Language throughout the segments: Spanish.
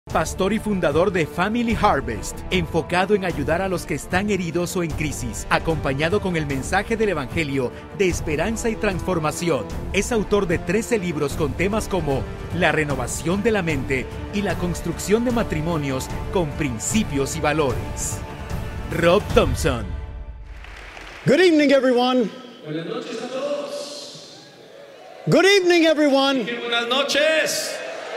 pastor y fundador de Family Harvest, enfocado en ayudar a los que están heridos o en crisis, acompañado con el mensaje del Evangelio de esperanza y transformación. Es autor de 13 libros con temas como la renovación de la mente y la construcción de matrimonios con principios y valores. Rob Thompson. Good evening, everyone. Buenas noches a todos. Good evening, everyone. Buenas noches.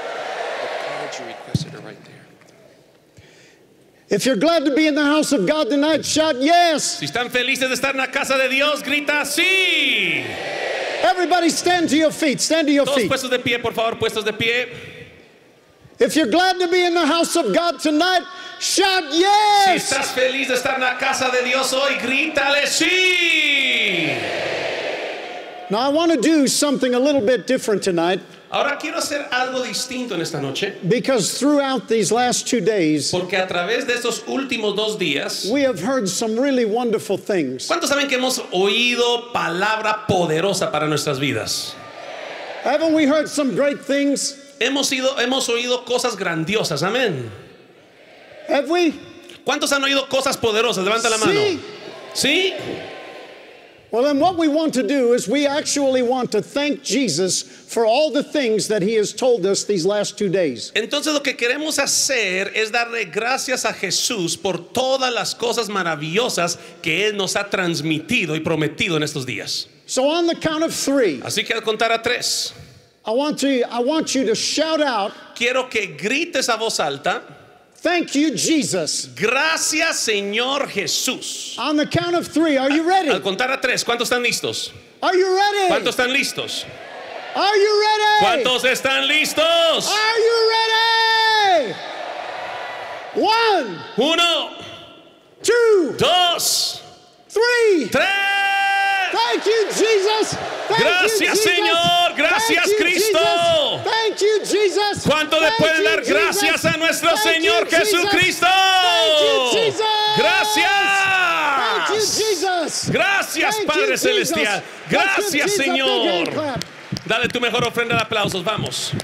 If you're glad to be in the house of God tonight, shout yes. Si están felices de estar en la casa de Dios, grita sí. Everybody stand to your feet. Stand to your Todos feet. puestos de pie, por favor, puestos de pie. If you're glad to be in the house of God tonight, shout Si yes. estás feliz de estar en la casa de Dios hoy, grítale sí. Now I want to do something a little bit different tonight, Ahora quiero hacer algo distinto en esta noche, because throughout these last 2 days, porque a través de estos últimos 2 días, we have heard some really wonderful things. ¿cuántos saben que hemos oído palabra poderosa para nuestras vidas? Haven't we heard some great things? Hemos oído cosas grandiosas, amén. Have we? ¿Cuántos han oído cosas poderosas? Levanta la mano. Sí. ¿Sí? Well, then what we want to do is we actually want to thank Jesus for all the things that he has told us these last 2 days. Entonces lo que queremos hacer es darle gracias a Jesús por todas las cosas maravillosas que Él nos ha transmitido y prometido en estos días. So on the count of 3, Así que al contar a 3, I want you to shout out, quiero que grites a voz alta: thank you, Jesus. gracias, Señor Jesús. On the count of 3, are you ready? Al contar a 3, ¿cuántos están listos? Are you ready? ¿Cuántos están listos? Are you ready? ¿Cuántos están listos? Are you ready? 1, 1, 2, 2, 3. 3. Thank you, Jesus. Thank Gracias, you, Jesus. Señor. Gracias, Thank you, Cristo. Jesus. Thank you, Jesus. ¿Cuánto le Thank pueden you, dar Jesus. gracias a nuestro Thank Señor you, Jesus. Jesucristo? Thank you, Jesus. Thank you, Gracias. Jesus. Gracias, Thank Padre you, Celestial. Jesus. Let's give Gracias, Jesus a big Señor. hand clap. Dale tu mejor ofrenda de aplausos. Vamos.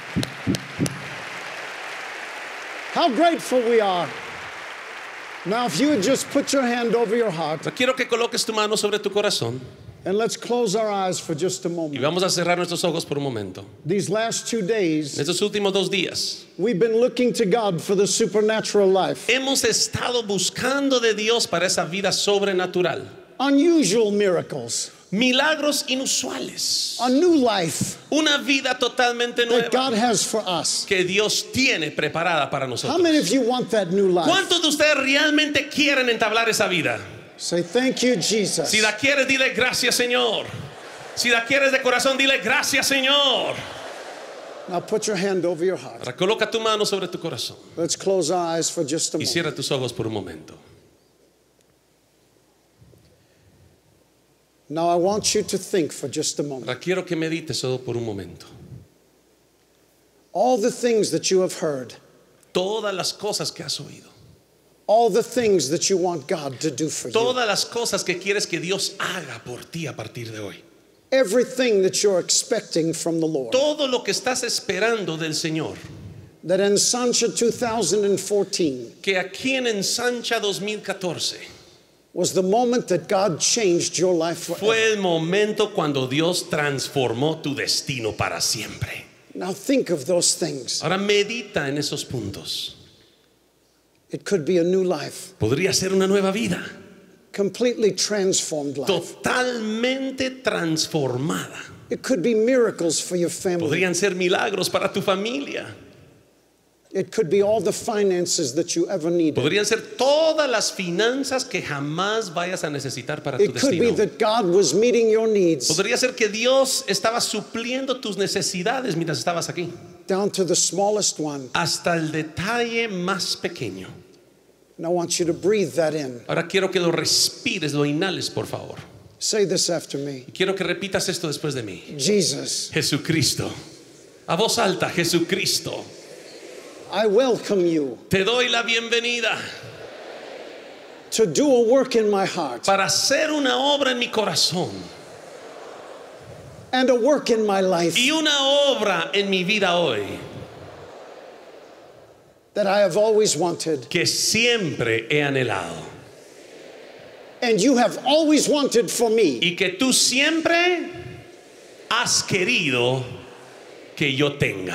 How grateful we are. Now, if you would just put your hand over your heart, Quiero que coloques tu mano sobre tu corazón and let's close our eyes for just a y moment. vamos a cerrar nuestros ojos por un momento. These last 2 En days, estos últimos 2 días we've been looking to God for the supernatural life, hemos estado buscando de Dios para esa vida sobrenatural. unusual miracles, Milagros inusuales. a new life Una vida totalmente that God nueva has for us. que Dios tiene preparada para How nosotros. many of you want that new life? ¿Cuántos de ustedes realmente quieren entablar esa vida? Say, thank you, Jesus. Si la quieres, dile gracias, Señor. Si la quieres de corazón, dile gracias, Señor. Now put your hand over your heart. Ahora coloca tu mano sobre tu corazón Let's close our eyes for just a y moment. cierra tus ojos por un momento. Now I want you to think for just a moment. Ahora quiero que medites solo por un momento. All the things that you have heard, Todas las cosas que has oído, all the things that you want God to do for you, todas las cosas que quieres que Dios haga por ti a partir de hoy, everything that you're expecting from the Lord. todo lo que estás esperando del Señor, That in Sancha 2014 que aquí en Ensancha 2014 was the moment that God changed your life forever. fue el momento cuando Dios transformó tu destino para siempre. Now think of those things. Ahora medita en esos puntos. It could be a new life, Podría ser una nueva vida, completely transformed life. totalmente transformada. It could be miracles for your family. Podrían ser milagros para tu familia. It could be all the finances that you ever needed. Podrían ser todas las finanzas que jamás vayas a necesitar para tu It could be destino. that God was meeting your needs Podría ser que Dios estaba supliendo tus necesidades mientras estabas aquí, down to the smallest one. hasta el detalle más pequeño. And I want you to breathe that in. Ahora quiero que lo respires, lo inhales, por favor. Say this after me. Y quiero que repitas esto después de mí. Jesus, Jesucristo. A voz alta, Jesucristo. I welcome you Te doy la bienvenida to do a work in my heart para hacer una obra en mi corazón and a work in my life. y una obra en mi vida hoy. that I have always wanted. que siempre he anhelado. And you have always wanted for me. Y que tú siempre has querido que yo tenga.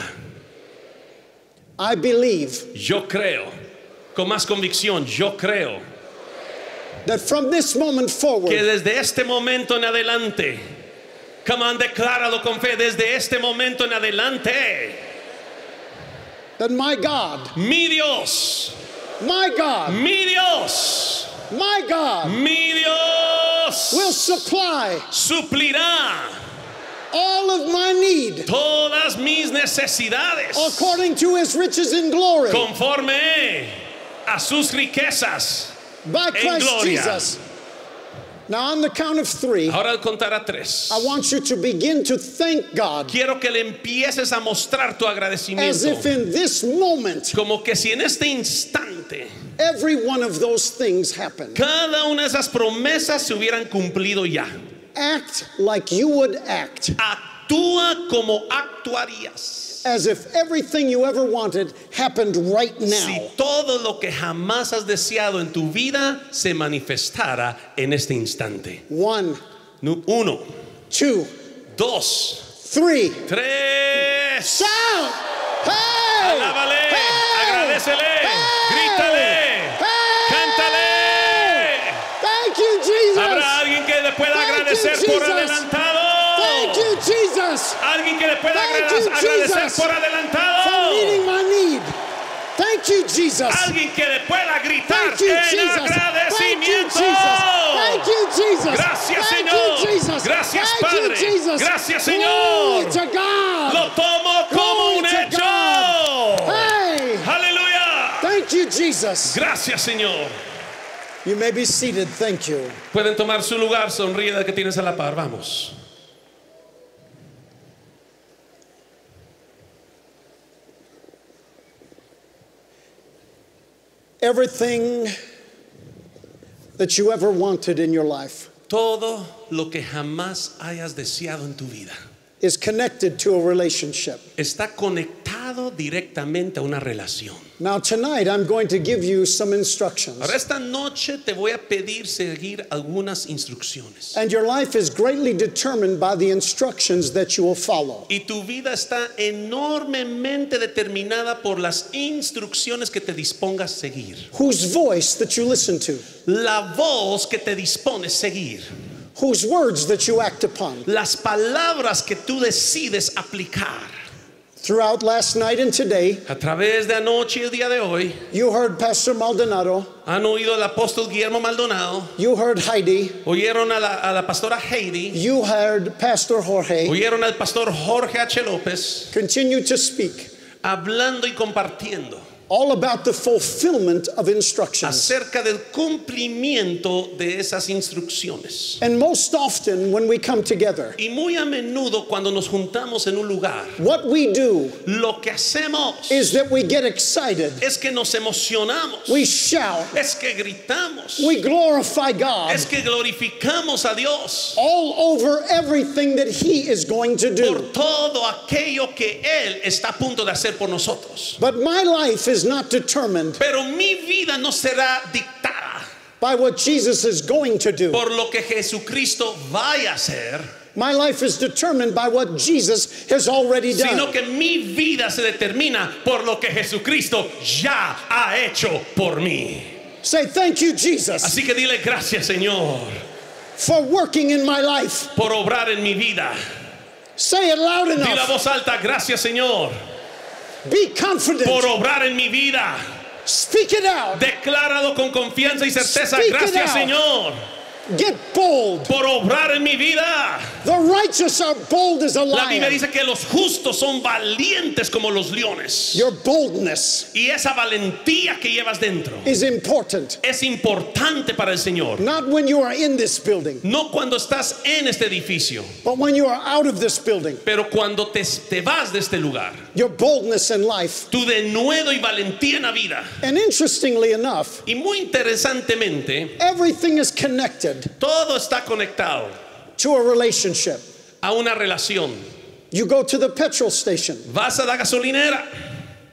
I believe Yo creo, con más convicción, yo creo that from this moment que forward, desde este momento en adelante, come on, decláralo con fe, desde este momento en adelante, that my God, mi Dios, my God, mi Dios, my God mi Dios will supply suplirá all of my need todas mis necesidades according to his riches in glory conforme a sus riquezas by en Christ gloria. Jesus. Now, on the count of 3, Ahora al contar a 3, I want you to begin to thank God quiero que le empieces a mostrar tu as agradecimiento, if in this moment como que si en este instante every one of those things happened. cada una de esas promesas se hubieran cumplido ya. Act like you would act, Actúa como actuarías as if everything you ever wanted happened right si now. todo lo que jamás has deseado en tu vida se manifestara en este instante. 1, 1, 2, 2, 3. 3. Shout! Hey! Alábale, Hey! agradécele, Hey! grítale, Hey! cántale. Thank you, Jesus! Habrá alguien que le pueda Thank you, agradecer por Jesus. adelantado. Thank you, Jesus! Alguien que le pueda Thank you, agradecer Jesus, por for adelantado. meeting my need. Thank you, Jesus! Alguien que le pueda gritar Thank you, en Jesus! Thank you, agradecimiento. Jesus! Thank you, Jesus! Gracias, Thank Señor. you, Jesus! Gracias, Thank you, Padre. Jesus! Gracias, Glory Señor. to God! Lo tomo como Glory un to hecho. God. Hey! Aleluya. Thank you, Jesus! Gracias, Señor. You may be seated. Thank you. Pueden tomar su lugar, sonríe del que tienes a la par. Vamos. Everything that you ever wanted in your life Todo lo que jamás hayas deseado en tu vida is connected to a relationship. está conectado directamente a una relación. Now, tonight, I'm going to give you some instructions. Ahora esta noche te voy a pedir seguir algunas instrucciones. And your life is greatly determined by the instructions that you will follow. Y tu vida está enormemente determinada por las instrucciones que te dispongas seguir. Whose voice that you listen to, La voz que te dispones seguir. whose words that you act upon. Las palabras que tú decides aplicar. Throughout last night and today, A través de anoche y el día de hoy, you heard Pastor Maldonado, han oído al apóstol Guillermo Maldonado, you heard Heidi, oyeron a la pastora Heidi, you heard Pastor Jorge oyeron al pastor Jorge H. López, continue to speak hablando y compartiendo all about the fulfillment of instructions. acerca del cumplimiento de esas instrucciones. And most often when we come together, Y muy a menudo cuando nos juntamos en un lugar, what we do lo que hacemos is that we get excited, es que nos emocionamos, we shout, es que gritamos, we glorify God es que glorificamos a Dios all over everything that He is going to por do. todo aquello que Él está a punto de hacer por nosotros. But my life is not determined Pero mi vida no será dictada by what Jesus is going to do. por lo que Jesucristo vaya a hacer, My life is determined by what Jesus has already sino done. que mi vida se determina por lo que Jesucristo ya ha hecho por mí. Say, thank you, Jesus, Así que dile gracias, Señor, for working in my life. por obrar en mi vida. Say it loud Dile a enough. voz alta, gracias, Señor, Be confident. por obrar en mi vida. Speak it out. Decláralo con confianza y certeza. Speak it Gracias, out. Señor, Get bold. por obrar en mi vida. The righteous are bold as a La Biblia lion. dice que los justos son valientes como los leones. Your boldness Y esa valentía que llevas dentro is important. es importante para el Señor. Not when you are in this building, No cuando estás en este edificio, but when you are out of this building. pero cuando te vas de este lugar. Your boldness in life. Tu denuedo y valentía en la vida. And interestingly enough, Y muy interesantemente, everything is connected todo está conectado to a relationship. a una relación. You go to the petrol station. Vas a la gasolinera.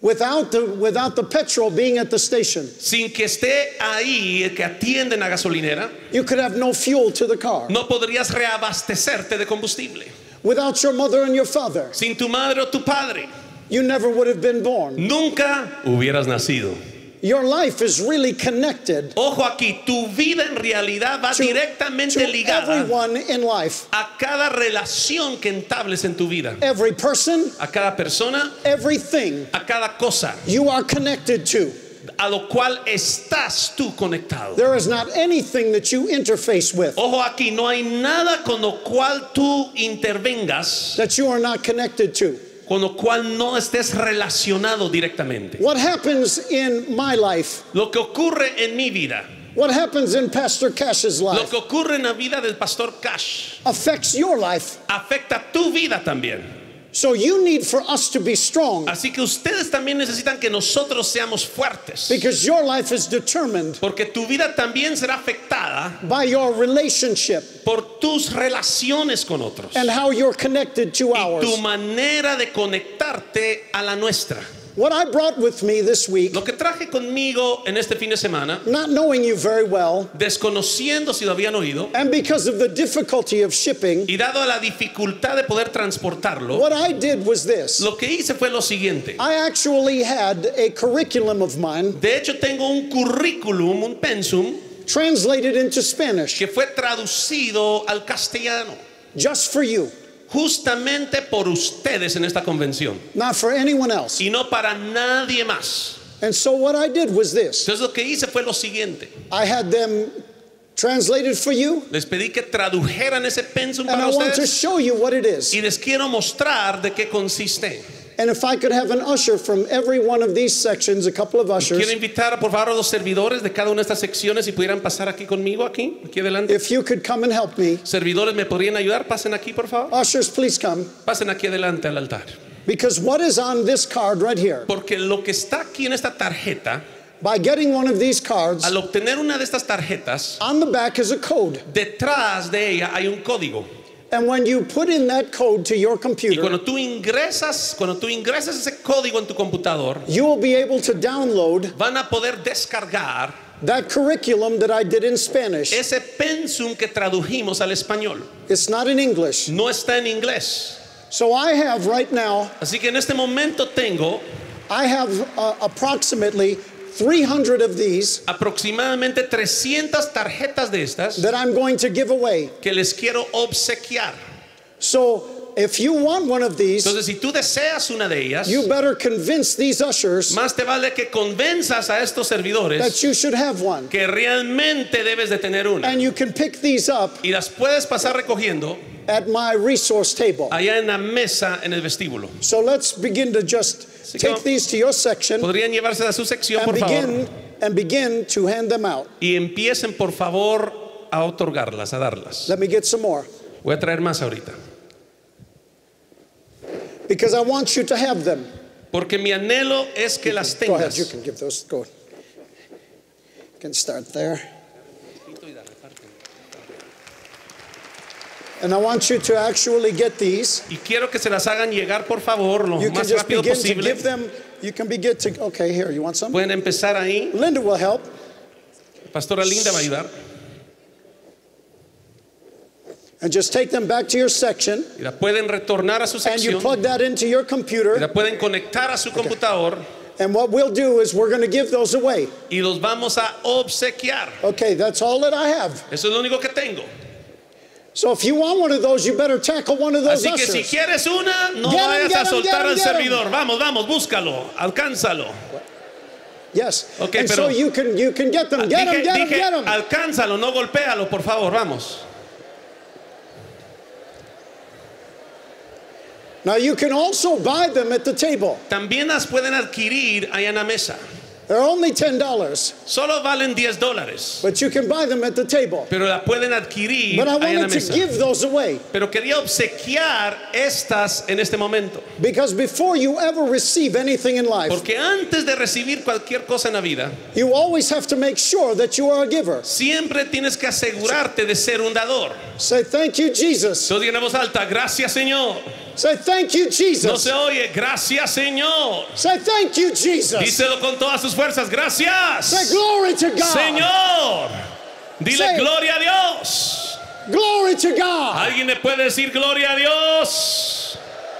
without the petrol being at the station. sin que esté ahí el que atiende en la gasolinera, You could have no fuel to the car. no podrías reabastecerte de combustible. Without your mother and your father, Sin tu madre o tu padre, you never would have been born. nunca hubieras nacido. Your life is really connected Ojo aquí, tu vida en realidad va to directamente ligada everyone in life. a cada relación que entables en tu vida, Every person, a cada persona, everything a cada cosa you are connected to. a lo cual estás tú conectado. There is not anything that you interface with Ojo aquí, no hay nada con lo cual tú intervengas, that you are not connected to. con lo cual no estés relacionado directamente. What happens in my life, Lo que ocurre en mi vida, what happens in Pastor Cash's lo life, que ocurre en la vida del pastor Cash, affects your life. afecta tu vida también. So you need for us to be strong Así que ustedes también necesitan que nosotros seamos fuertes, because your life is determined porque tu vida también será afectada by your relationship por tus relaciones con otros and how you're connected to y tu ours. manera de conectarte a la nuestra. What I brought with me this week, Lo que traje conmigo en este fin de semana, not knowing you very well, desconociendo si lo habían oído and because of the difficulty of shipping, y dado la dificultad de poder transportarlo, what I did was this. lo que hice fue lo siguiente. I actually had a curriculum of mine De hecho, tengo un currículum, un pensum, translated into Spanish que fue traducido al castellano, just for you, justamente por ustedes en esta convención not for anyone else. y no para nadie más. And so what I did was this. Entonces lo que hice fue lo siguiente. I had them translated for you, Les pedí que tradujeran ese pensum and para I want to ustedes show you what it is. y les quiero mostrar de qué consiste. And if I could have an usher from every one of these sections, a couple of Quiero ushers, invitar por favor a los servidores de cada una de estas secciones si pudieran pasar aquí conmigo, aquí adelante. if you could come and help me. Servidores, ¿me podrían ayudar? Pasen aquí, por favor. Ushers, please come. Pasen aquí adelante al altar. Because what is on this card right here, Porque lo que está aquí en esta tarjeta, by getting one of these cards, al obtener una de estas tarjetas, on the back is a code. detrás de ella hay un código. And when you put in that code to your Y computer, cuando tú ingresas ese código en tu computador, you will be able to download van a poder descargar that curriculum that I did in Spanish. ese pensum que tradujimos al español. It's not in English. No está en inglés. So I have right now, Así que en este momento tengo I have approximately 300 of these aproximadamente 300 tarjetas de estas that I'm going to give away. que les quiero obsequiar. So if you want one of these, Entonces, si tú deseas una de ellas, you better convince these ushers más te vale que convenzas a estos servidores that you should have one. que realmente debes de tener una. And you can pick these up Y las puedes pasar recogiendo at my resource table. allá en la mesa en el vestíbulo. So let's begin to just take these to your section Podrían llevarse a su sección, por favor, and begin to hand them out. y empiecen, por favor, a otorgarlas, a darlas. Let me get some more Voy a traer más ahorita. because I want you to have them. Porque mi anhelo es que las Go ahead, you tengas. can give those. Go. You can start there. And I want you to actually get these. Y quiero que se las hagan llegar, por favor, lo You can más just rápido begin to posible. give them. You can begin to. Okay, here. You want some? Pueden empezar ahí. Linda will help. Pastora Linda va a ayudar. And just take them back to your section. Y la pueden retornar a su And you sección. plug that into your Y computer. la pueden conectar a su computador. And what we'll do is we're going to give those away. Y los vamos a obsequiar. Okay, that's all that I have. Eso es lo único que tengo. So if you want one of those, you better tackle one of those Así que si ushers. quieres una, no Get 'em, vayas get a 'em, soltar get 'em, al get 'em. servidor. Vamos, vamos, búscalo, alcánzalo. Yes. Okay, and pero- so you can get them. Get them, get them, Dije, get them. alcánzalo, no golpéalo, por favor, vamos. Now you can also buy them at the table. También las pueden adquirir allá en la mesa. They're only $10, Solo valen $10, but you can buy them at the table. pero la pueden adquirir But I allá en la wanted to mesa. give those away Pero quería obsequiar estas en este momento. because before you ever receive anything in life, Porque antes de recibir cualquier cosa en la vida, you always have to make sure that you are a giver. siempre tienes que asegurarte de ser un dador. Say, thank you, Jesus. Todos digan en voz alta, gracias Señor. Say, thank you, No Jesus. se oye. Gracias, Señor. Say, thank you, Jesus. Díselo con todas sus fuerzas. Say, Gracias, glory to God. Señor. Dile Say- gloria a Dios. Glory to God. ¿Alguien le puede decir gloria a Dios?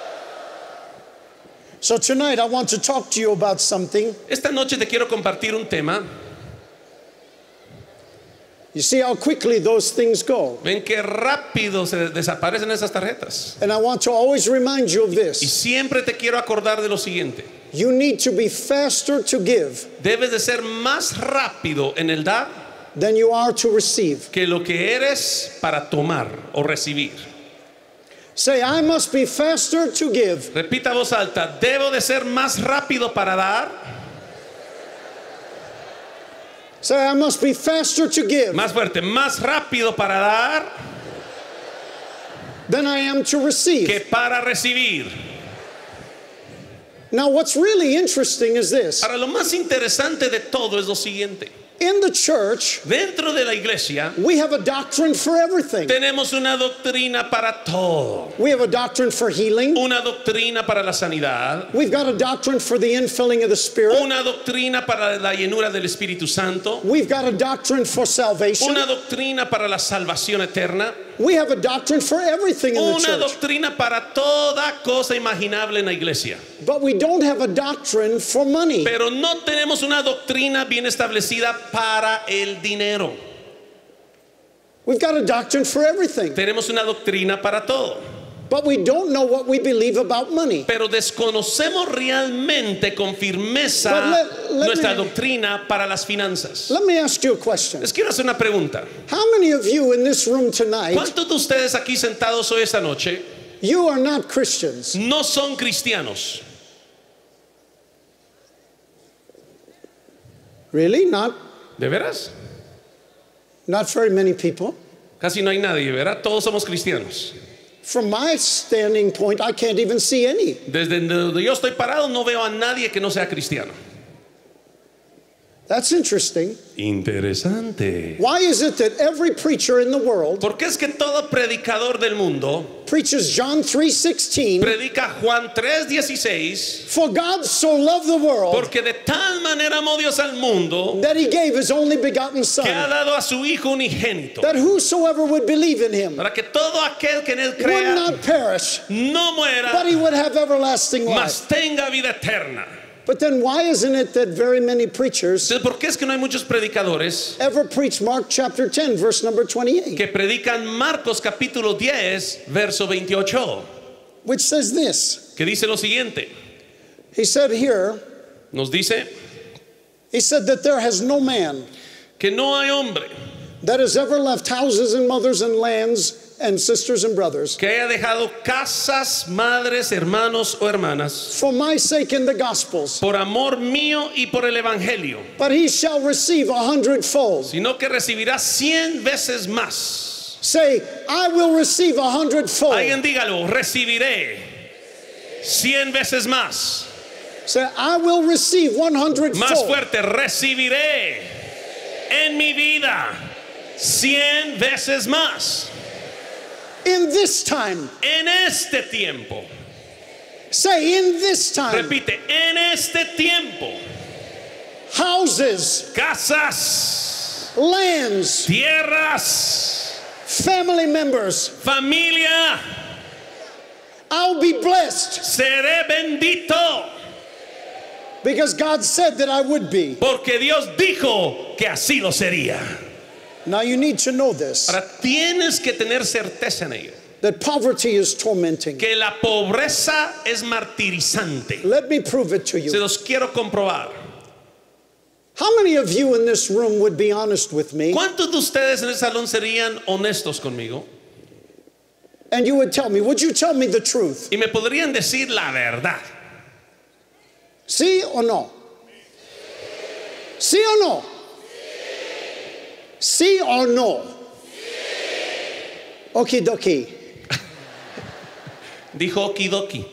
So tonight I want to talk to you about something. Esta noche te quiero compartir un tema. You see how quickly those things go. Ven qué rápido se desaparecen esas tarjetas. And I want to always remind you of Y this. siempre te quiero acordar de lo siguiente. You need to be faster to give Debes de ser más rápido en el dar than you are to receive. que lo que eres para tomar o recibir. Say, I must be faster to give Repita a voz alta, debo de ser más rápido para dar, Say, I must be faster to give más fuerte, más rápido para dar than I am to receive. que para recibir. Now, what's really interesting is this. Ahora, lo más interesante de todo es lo siguiente. In the church, Dentro de la iglesia we have a doctrine for everything. tenemos una doctrina para todo. We have a doctrine for healing. Una doctrina para la sanidad. We've got a doctrine for the infilling of the Spirit. Una doctrina para la llenura del Espíritu Santo. We've got a doctrine for salvation. Una doctrina para la salvación eterna. We have a doctrine for everything in the Una church. doctrina para toda cosa imaginable en la iglesia. But we don't have a doctrine for money. Pero no tenemos una doctrina bien establecida para el dinero. We've got a doctrine for everything. Tenemos una doctrina para todo. But we don't know what we believe about money. Pero desconocemos realmente con firmeza But let nuestra me- doctrina para las finanzas. Let me ask you a question. Les quiero hacer una pregunta. How many of you in this room tonight, ¿Cuántos de ustedes aquí sentados hoy esta noche you are not Christians? no son cristianos? Really? Not ¿De veras? very many people. Casi no hay nadie, ¿verdad? Todos somos cristianos. From my standing point, I can't even see any. Desde donde yo estoy parado no veo a nadie que no sea cristiano. That's interesting. Interesante. Why is it that every preacher in the world Porque es que todo predicador del mundo preaches John 3:16? predica Juan 3:16, For God so loved the world porque de tal manera amó Dios al mundo that he gave his only begotten que ha Son, dado a su Hijo unigénito, that whosoever would believe in him para que todo aquel que en él would crea not perish, no muera, but he would have everlasting life. mas tenga vida eterna. But then why isn't it that very many preachers Entonces, ¿por qué es que no hay muchos predicadores ever preach Mark chapter 10, verse number 28, que predican Marcos capítulo 10, verso 28, which says this? que dice lo siguiente? He said here, Nos dice he said that there has no man que no hay hombre that has ever left houses and mothers and lands and sisters and brothers que haya dejado casas, madres, hermanos o hermanas for my sake in the Gospels, por amor mío y por el evangelio, but he shall receive 100-fold. sino que recibirá 100 veces más. Say, I will receive 100-fold. Alguien dígalo, recibiré 100 veces más. Say, I will receive Más 100-fold. fuerte, recibiré en mi vida 100 veces más. In this time. En este tiempo. Say, in this time. Repite, en este tiempo. Houses, Casas, lands, tierras, family members. familia, I'll be blessed seré bendito. because God said that I would be. Porque Dios dijo que así lo sería. Now you need to know this, Ahora tienes que tener certeza en ello. that poverty is tormenting. Que la pobreza es martirizante. Let me prove it to Se you. los quiero comprobar. How many of you in this room would be honest with me ¿Cuántos de ustedes en el salón serían honestos conmigo? and you would tell me, would you tell me the truth? Y me podrían decir la verdad. Sí o no? Sí o no? Sí o no? Okie dokie. Dijo okidoki.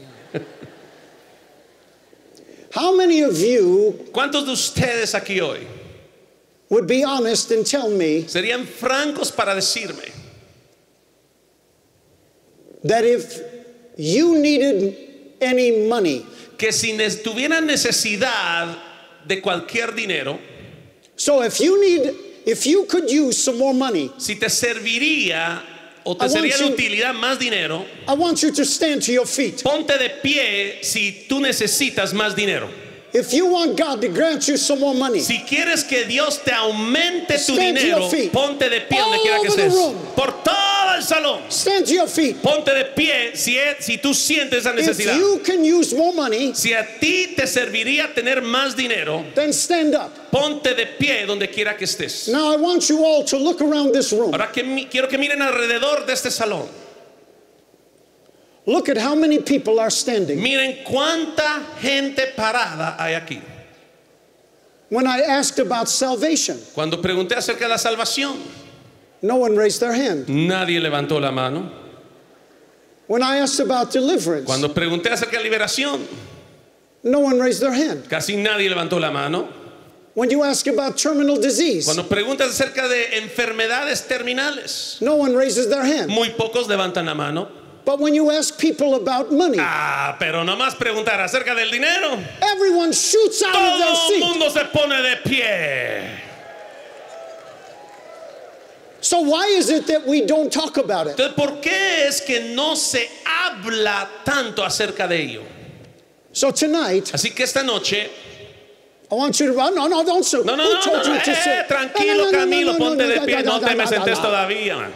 How many of you ¿Cuántos de ustedes aquí hoy would be honest and tell me serían francos para decirme that if you needed any money, que si tuvieran necesidad de cualquier dinero, so if you could use some more money, si te serviría o te I want sería de you- utilidad más dinero, I want you to stand to your feet. ponte de pie si tú necesitas más dinero. If you want God to grant you some more money, Si quieres que Dios te aumente tu Stand to dinero, your feet. ponte de pie donde All quiera que over the estés. room. Por todo el salón. stand to your feet. Ponte de pie si tú sientes esa If necesidad. you can use more money, Si a ti te serviría tener más dinero, then stand up. ponte de pie donde quiera que estés. Now I want you all to look around this room. Ahora quiero que miren alrededor de este salón. Look at how many people are standing. Miren cuánta gente parada hay aquí. When I asked about salvation, Cuando pregunté acerca de la salvación, no one raised their hand. nadie levantó la mano. When I asked about deliverance, Cuando pregunté acerca de liberación, no one raised their hand. casi nadie levantó la mano. When you ask about terminal disease, Cuando preguntas acerca de enfermedades terminales, no one raises their hand. muy pocos levantan la mano. But when you ask people about money, Pero nomás preguntar acerca del dinero, everyone shoots out of their todo el seat. mundo se pone de pie. So why is it that we don't talk about it? Entonces, ¿por qué es que no se habla tanto acerca de ello? So tonight, Así que esta noche, I want you to run. No, don't sit. no, Who told you to sit? tranquilo, Camilo, ponte de pie, no te me sentes no. todavía.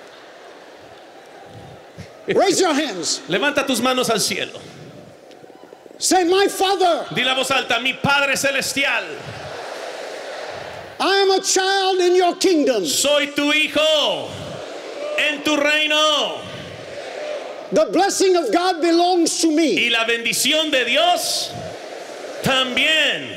Raise your hands. Levanta tus manos al cielo. Say, my Father, Di la voz alta, mi Padre Celestial, I am a child in your kingdom. soy tu hijo en tu reino. The blessing of God belongs to me. Y la bendición de Dios también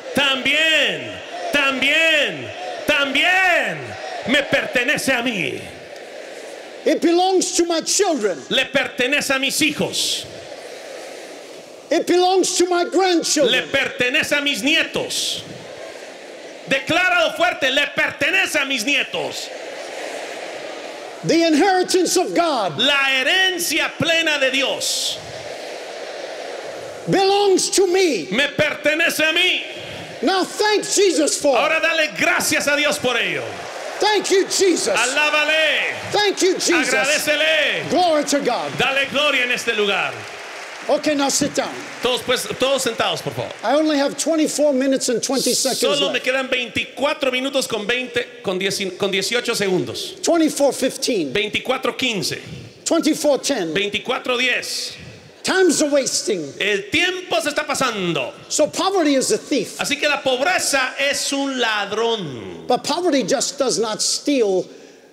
me pertenece a mí. It belongs to my children. Le pertenece a mis hijos. It belongs to my Le grandchildren. pertenece a mis nietos. Decláralo fuerte, le pertenece a mis nietos. The inheritance of God La herencia plena de Dios belongs to me. me pertenece a mí. Now thank Jesus for it. Ahora dale gracias a Dios por ello. Thank you, Jesus. Alábale, Thank you, Jesus. agradécele, Glory to God. dale gloria en este lugar. Okay, now sit down. Todos sentados, por favor. I only have 24 minutes and 20 seconds Solo me left. quedan 24 minutos con 18 segundos. 24:15, 24:15, 24:10. 24:10. Time's a wasting. El tiempo se está pasando. So poverty is a thief. Así que la pobreza es un ladrón. But poverty just does not steal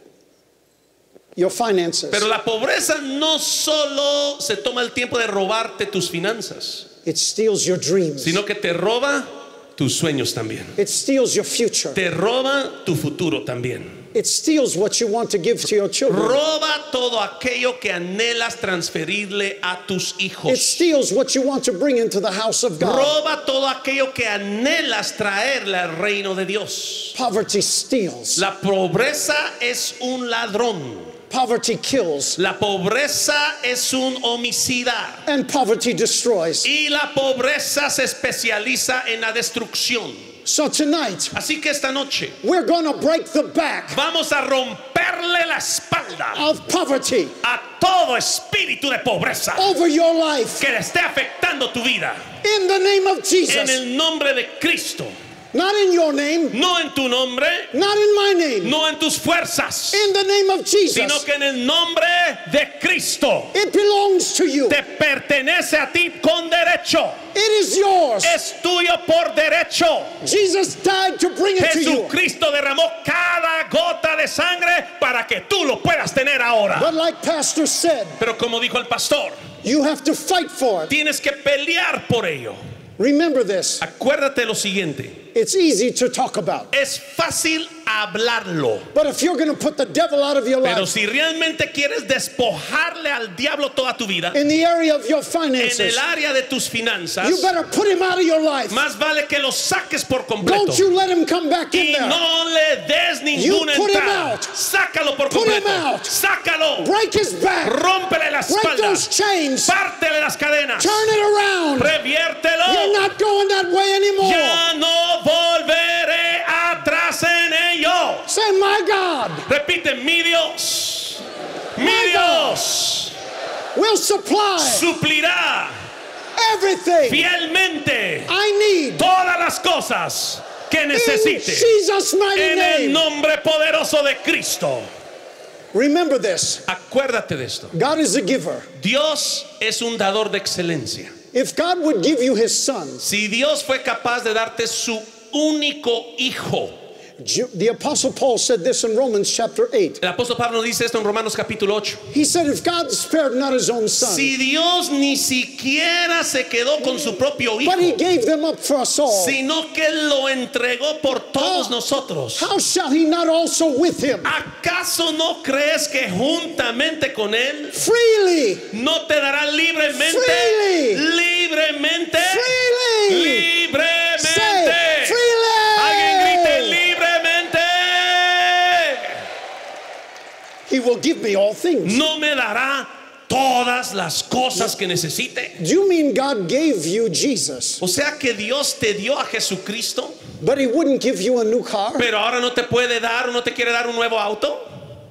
your finances. Pero la pobreza no solo se toma el tiempo de robarte tus finanzas, It steals your dreams. sino que te roba tus sueños también. It steals your future. Te roba tu futuro también. It steals what you want to give to your children. Roba todo aquello que anhelas transferirle a tus It hijos. steals what you want to bring into the house of God. Roba todo aquello que anhelas traerle al reino de Dios. Poverty steals. La pobreza es un ladrón. Poverty kills. La pobreza es un homicida. And poverty destroys. Y la pobreza se especializa en la destrucción. So tonight, Así que esta noche we're going to break the back vamos a romperle la espalda of poverty a todo espíritu de pobreza over your life. que le esté afectando tu vida. In the name of En Jesus. el nombre de Cristo. Not in your name, No en tu nombre, not in my name. no en tus fuerzas, In the name of sino Jesus. que en el nombre de Cristo. It belongs to you. Te pertenece a ti con derecho. It is yours. Es tuyo por derecho. Jesus died to bring it to you. Jesucristo derramó cada gota de sangre para que tú lo puedas tener ahora. But like Pastor said, Pero como dijo el pastor, you have to fight for it. tienes que pelear por ello. Remember this. Acuérdate lo siguiente. It's easy to talk about. Es fácil hablarlo. But if you're going to put the devil out of your Pero life si realmente quieres despojarle al diablo toda tu vida, in the area of your en finances, el área de tus finanzas, you better put him out of your life. más vale que lo saques por completo. Don't you let him come back in Y there. no le des ninguna You put him entrada. out. Sácalo por Put him completo. out. Sácalo. Break his back. Rómpele la Break espalda. those chains. Pártele las cadenas. Turn it around. Reviértelo. You're not going that way anymore. Ya no volveré atrás en ello. Say, my God Repite, mi Dios. Mi My God. Dios will supply suplirá everything fielmente I need todas las cosas que in necesite Jesus' mighty en el name. nombre poderoso de Cristo. Remember this. Acuérdate de esto. God is a giver. Dios es un dador de excelencia. If God would give you his son, Si Dios fue capaz de darte su único hijo, the Apostle Paul said this in Romans chapter 8. el apóstol Pablo dice esto en Romanos capítulo 8. He said, if God spared not his own son, Si Dios ni siquiera se quedó con su propio hijo, but he gave them up for us all, sino que lo entregó por todos nosotros, how shall he not also with him ¿acaso no crees que juntamente con él freely, no te dará libremente? Freely. Libremente. freely, Libremente. say, Alguien grite freely, libremente. he will give me all things. No me dará todas las cosas que necesite. Do you mean God gave you Jesus, O sea que Dios te dio a Jesucristo, but he wouldn't give you a new car? pero ahora no te puede dar o no te quiere dar un nuevo auto?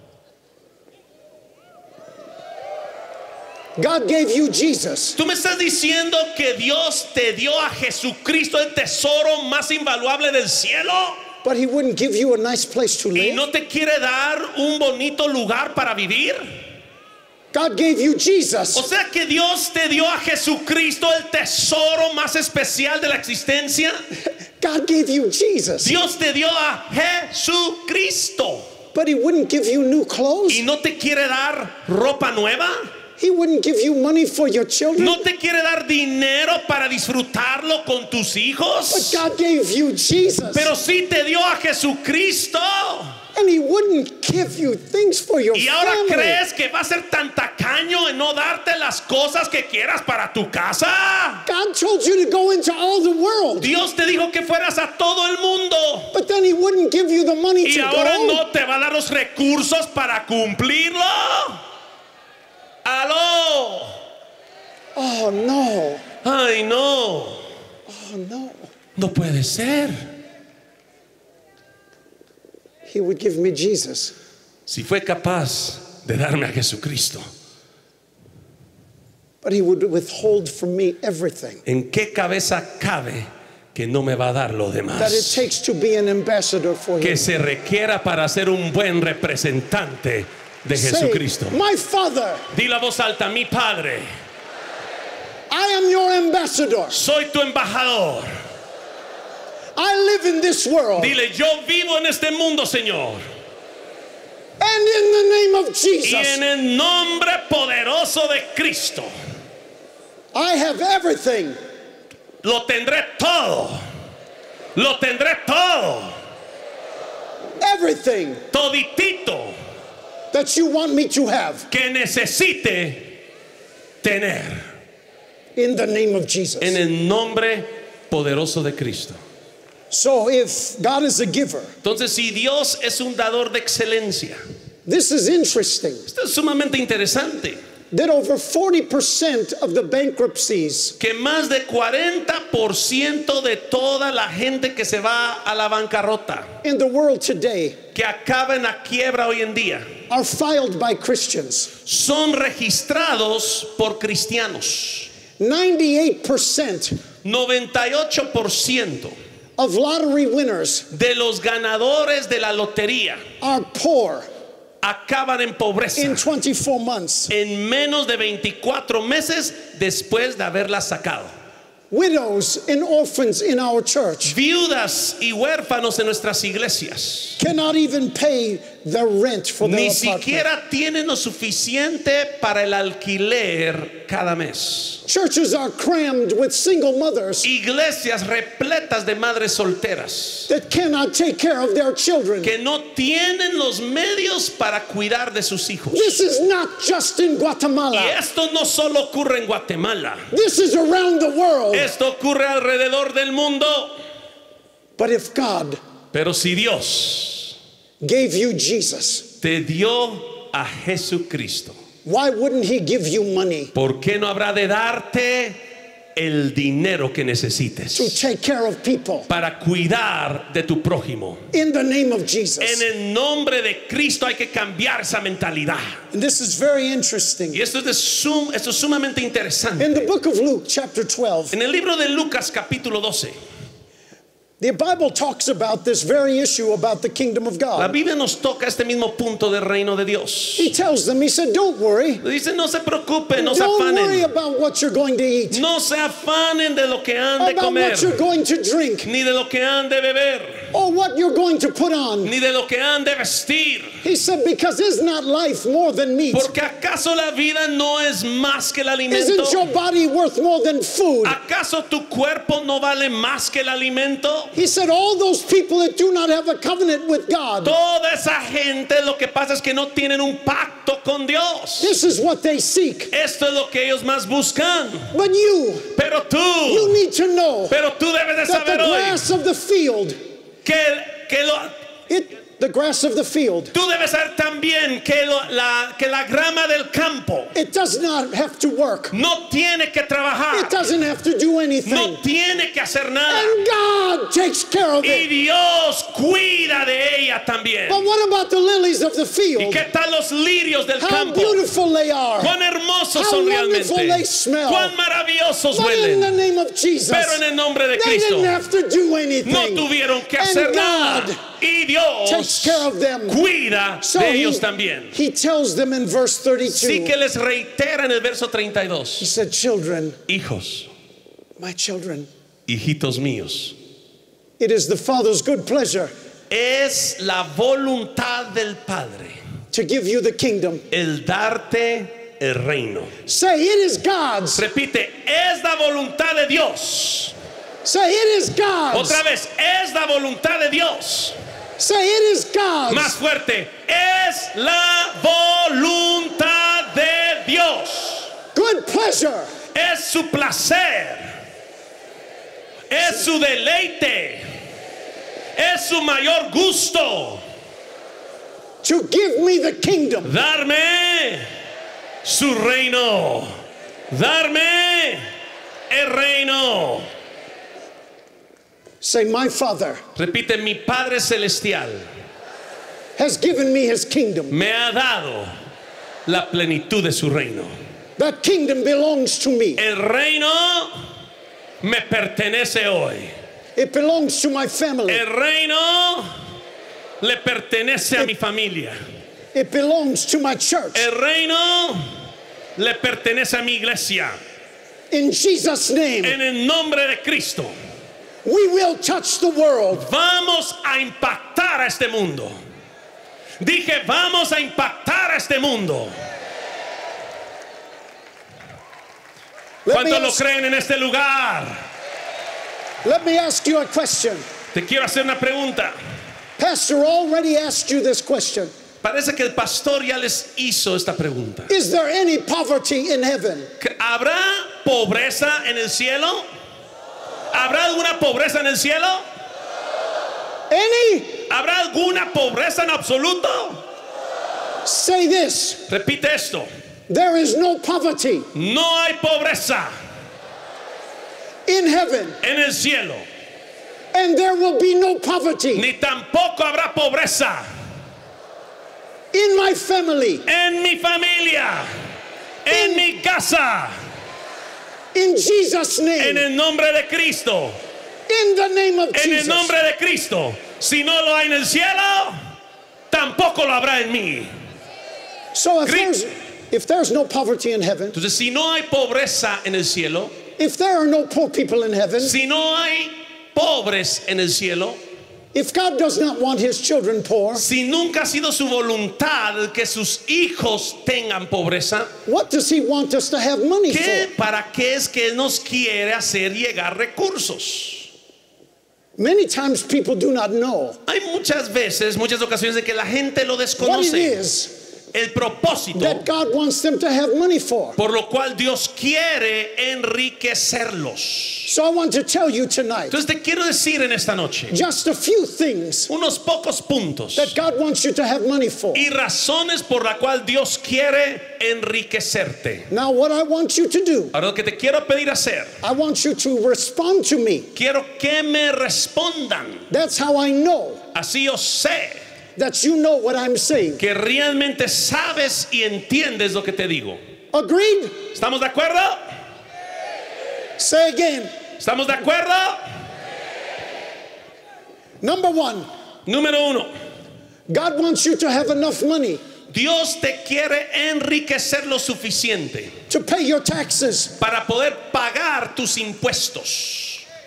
God gave you Jesus, Tú me estás diciendo que Dios te dio a Jesucristo, el tesoro más invaluable del cielo, but he wouldn't give you a nice place to y live? no te quiere dar un bonito lugar para vivir. God gave you O Jesus, sea que Dios te dio a Jesucristo, el tesoro más especial de la existencia. God gave you Jesus, Dios te dio a Jesucristo, but he wouldn't give you new clothes? y no te quiere dar ropa nueva. He wouldn't give you money for your children? No te quiere dar dinero para disfrutarlo con tus But hijos. God gave you Jesus, Pero sí te dio a Jesucristo. and he wouldn't give you things for your Y ahora family. crees que va a ser tan tacaño en no darte las cosas que quieras para tu casa. God told you to go into all the world, Dios te dijo que fueras a todo el mundo. but then he wouldn't give you the money Y to ahora go. no te va a dar los recursos para cumplirlo. Aló. Oh no, Ay, no. oh no. No puede ser. He would give me Jesus, Si fue capaz de darme a Jesucristo, but he would withhold from me everything ¿en qué cabeza cabe que no me va a dar lo that it demás? takes to be an ambassador for Que him. se requiera para ser un buen representante de Say, Jesucristo. my Father, Di la voz alta, mi Padre, I am your ambassador. soy tu embajador. I live in this world, Dile, yo vivo en este mundo, Señor. and in the name of Y Jesus, en el nombre poderoso de Cristo, I have everything lo tendré todo. Lo tendré todo. everything Toditito that you want me to have, que necesite tener. in the name of Jesus. En el nombre poderoso de Cristo. So if God is a giver, Entonces, si Dios es un dador de excelencia, this is interesting esto es sumamente interesante. that over 40% of the bankruptcies Que más de 40% de toda la gente que se va a la bancarrota, in the world today que acaba en la quiebra hoy en día, are filed by Christians. son registrados por cristianos. 98% 98% of lottery winners de los ganadores de la lotería are poor acaban en pobreza in 24 months. en menos de 24 meses después de haberla sacado. Widows and orphans in our church Viudas y huérfanos en nuestras iglesias cannot even pay the rent for their Ni apartment. siquiera tienen lo suficiente para el alquiler cada mes. Churches are crammed with single mothers Iglesias repletas de madres solteras that cannot take care of their children. que no tienen los medios para cuidar de sus hijos. This is not just in Y Guatemala. esto no solo ocurre en Guatemala, This is around the world. esto ocurre alrededor del mundo. But if God Pero si Dios gave you Jesus, te dio a Jesucristo, why wouldn't he give you money ¿por qué no habrá de darte el dinero que to necesites take care of people para cuidar de tu prójimo? in the name of En Jesus? el nombre de Cristo hay que cambiar esa mentalidad. And this is very interesting. Y esto es sumamente interesante. In the book of Luke, chapter 12, En el libro de Lucas capítulo 12, the Bible talks about this very issue about the kingdom of la God. Biblia nos toca este mismo punto del reino de Dios. He tells them, he said, don't worry. Dice, no se preocupen, no se Don't worry afanen. about what you're going to eat, No se afanen de lo que han de about comer, what you're going to drink, ni de lo que han de beber, or what you're going to put on. ni de lo que han de vestir. He said, because is not life more than meat? Porque acaso la vida no es más que el alimento. Isn't your body worth more than food? ¿Acaso tu cuerpo no vale más que el alimento? He said, all those people that do not have a covenant with God, Toda esa gente lo que pasa es que no tienen un pacto con Dios. this is what they seek. Esto es lo que ellos más buscan. But you Pero you tú, need to know pero tú debes de that the saber hoy grass of the field, the grass of the field, tú debes saber también que la grama del campo it does not have to work. no tiene que trabajar, It doesn't have to do no anything. tiene que hacer nada. And God takes care of Y it. Dios cuida de ella también. But what about the lilies of the ¿Y field? qué tal los lirios del How campo? beautiful they are. Cuán hermosos How son wonderful realmente. they smell. Cuán maravillosos But in the huelen. name of Jesus, Pero en el nombre de they Cristo didn't have to do anything. no tuvieron que And hacer God nada. Y takes Dios care of them. cuida So de ellos también. he tells them in verse 32, Sí que les reitera en el verso he 32. said, children, Hijos, my children, hijitos míos, it is the Father's good pleasure es la voluntad del Padre to give you the kingdom. el darte el reino. Say, it is God's. Repite, es la voluntad de Dios. Say, it is God's. Otra vez, es la voluntad de Dios. Say, it is God's. Más fuerte, es la voluntad de Dios. Good pleasure. Es su placer. Es su deleite. Es su mayor gusto. To give me the kingdom. Darme su reino. Darme el reino. Say, my Father Repite, mi Padre Celestial has given me his kingdom. me ha dado la plenitud de su reino. That kingdom belongs to me. El reino me pertenece hoy. It belongs to my family. El reino le pertenece a mi familia. It belongs to my church. El reino le pertenece a mi iglesia. In Jesus' name, En el nombre de Cristo, we will touch the world. vamos a impactar a este mundo. Dije, vamos a impactar a este mundo. Let me, ¿Cuántos lo ask, creen en este lugar? let me ask you a question. Te quiero hacer una pregunta. Pastor already asked you this question. Parece que el pastor ya les hizo esta pregunta. Is there any poverty in heaven? ¿Habrá pobreza en el cielo? ¿Habrá alguna pobreza en el cielo? Any? ¿Habrá alguna pobreza en absoluto? Say this. Repite esto. There is no poverty No hay pobreza in heaven, en el cielo, and there will be no poverty ni tampoco habrá pobreza in my family. en mi familia, en mi casa, In Jesus' en name. el nombre de Cristo, In the name of en el Jesus. nombre de Cristo. Si no lo hay en el cielo, tampoco lo habrá en mí. So if there's no poverty in heaven, Entonces, si no hay pobreza en el cielo, if there are no poor people in heaven, si no hay pobres en el cielo, If God does not want his children poor, Si nunca ha sido su voluntad que sus hijos tengan pobreza, what does he want us to have money for? ¿para qué es que Él nos quiere hacer llegar recursos? Many times people do not know Hay muchas ocasiones en que la gente lo what it desconoce. is El propósito that God wants them to have money for. por lo cual Dios quiere enriquecerlos. So I want to tell you tonight Entonces te quiero decir en esta noche just a few things unos pocos puntos that God wants you to have money for. y razones por la cual Dios quiere enriquecerte. Now what I want you to do, Ahora lo que te quiero pedir hacer, I want you to respond to me. quiero que me respondan. That's how I know Así yo sé that you know what I'm saying. que realmente sabes y entiendes lo que te digo. Agreed? ¿Estamos de acuerdo? Say again. ¿Estamos de acuerdo? Number one, Número 1. God wants you to have enough money Dios te quiere enriquecer lo suficiente to pay your taxes. para poder pagar tus impuestos.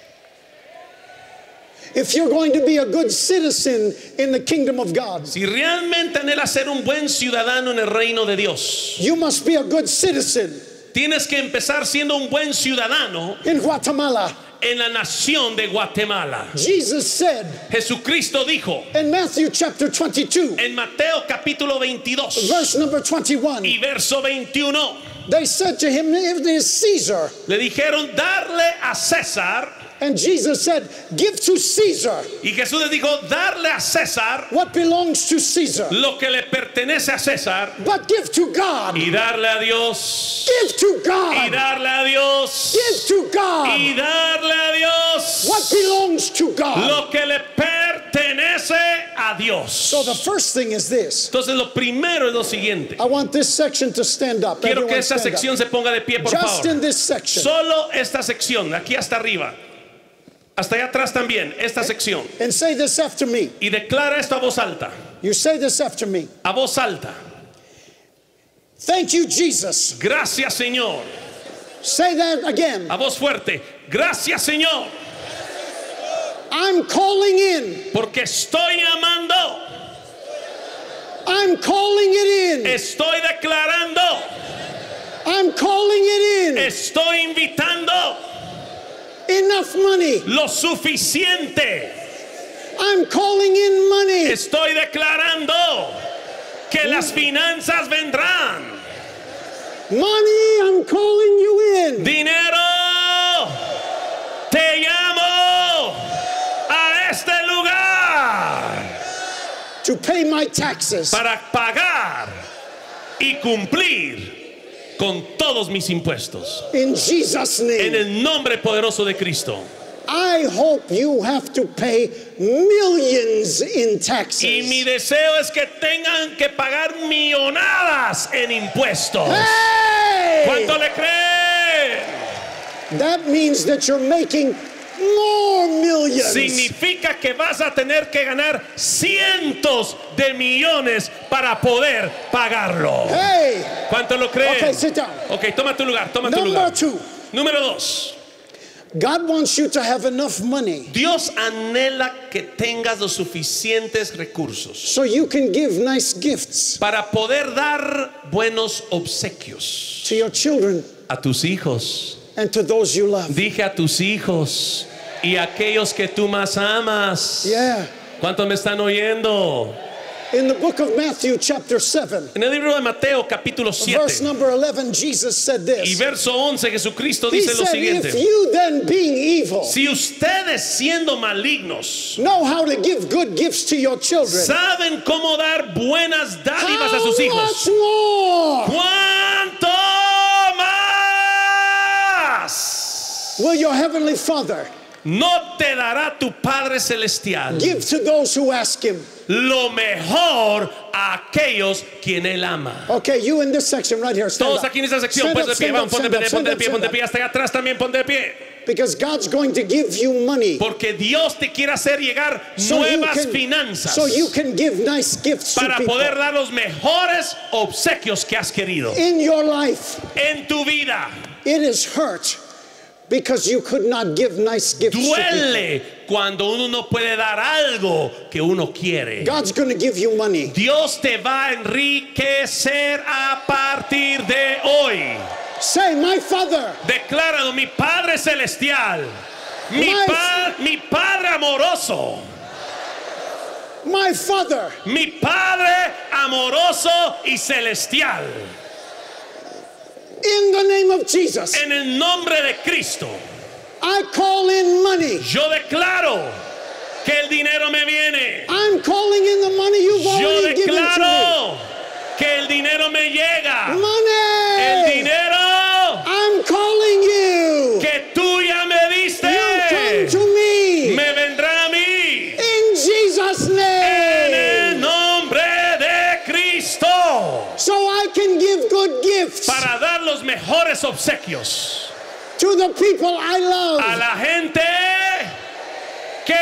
If you're going to be a good citizen in the kingdom of God, Si realmente anhelas ser un buen ciudadano en el reino de Dios, you must be a good citizen tienes que empezar siendo un buen ciudadano in Guatemala. en la nación de Guatemala. Jesus said Jesucristo dijo in Matthew chapter 22, en Mateo capítulo 22 verse number 21, y verso 21, they said to him, "If it is Caesar," le dijeron darle a César, and Jesus said, "Give to Caesar y Jesús les dijo darle a César what belongs to Caesar, lo que le pertenece a César but give to God. y darle a Dios, Give to y God. darle a Dios, Give to God y darle a Dios what belongs to God." lo que le pertenece a Dios. So the first thing is this. Entonces lo primero es lo siguiente. I want this section to stand up. Quiero que Everyone esta stand sección up. se ponga de pie, por Just in favor. this section. Solo esta sección, aquí hasta arriba, hasta allá atrás también, esta sección. And say this after me. Y declara esto a voz alta, You say this after me. a voz alta. Thank you, Jesus. Gracias, Señor. Say that again. A voz fuerte. Gracias, Señor, I'm calling in. porque estoy llamando, I'm calling it in. estoy declarando, I'm calling it in. estoy invitando Enough money. lo suficiente. I'm calling in money. Estoy declarando que las finanzas vendrán. Money, I'm calling you in. Dinero, te llamo a este lugar To pay my taxes. para pagar y cumplir con todos mis impuestos. In Jesus' En name. el nombre poderoso de Cristo. I hope you have to pay millions in Y mi taxes. deseo es que tengan que pagar millonadas en impuestos. Hey! ¿Cuánto le creen? That means that you're making more millions. Significa que vas a tener que ganar cientos de millones para poder pagarlo. Hey! ¿Cuánto lo creen? Okay, sit down. Ok, toma tu lugar, toma tu Number lugar. 2. Número 2. God wants you to have enough money Dios anhela que tengas los suficientes recursos so you can give nice gifts para poder dar buenos obsequios to your children a tus hijos. and to those you love. Dije a tus hijos y a aquellos que tú más amas. Yeah. ¿Cuántos me están oyendo? In the book of Matthew chapter 7, En el libro de Mateo capítulo verse 7 number 11, Jesus said y this. verso 11, Jesucristo He dice lo said, siguiente: if you then being evil si ustedes siendo malignos know how to give good gifts to your children, saben cómo dar buenas dádivas a how sus much hijos, more ¿cuánto más will your heavenly Father no te dará tu Padre Celestial give to those who ask him? lo mejor a aquellos quien Él ama? Okay, you in this section right here. Stand Todos up. aquí en esta sección, Stand pues up, de pie, stand vamos, up, ponte de pie, stand ponte de up, pie, stand ponte de up. pie, hasta allá atrás también ponte de pie. Because God's going to give you money Porque Dios te quiere hacer llegar nuevas finanzas so you can give nice gifts to para people. poder dar los mejores obsequios que has querido In your life, en tu vida. it is hurt because you could not give nice gifts to people. Duele cuando uno no puede dar algo que uno quiere. God's going to give you money. Dios te va a enriquecer a partir de hoy. Say, my Father, Decláralo, mi Padre Celestial, mi Padre amoroso, my Father, mi Padre amoroso y celestial. in the name of Jesus, En el nombre de Cristo, I call in money. yo declaro que el dinero me viene. I'm calling in the money you've Yo already given to declaro que el dinero me llega. me. El Money! dinero I'm calling you. que tú ya me diste You come to me. me vendrá a mí. In Jesus' En name. el nombre de Cristo. So I can give good gifts Para dar los mejores obsequios to the people I a love. la gente que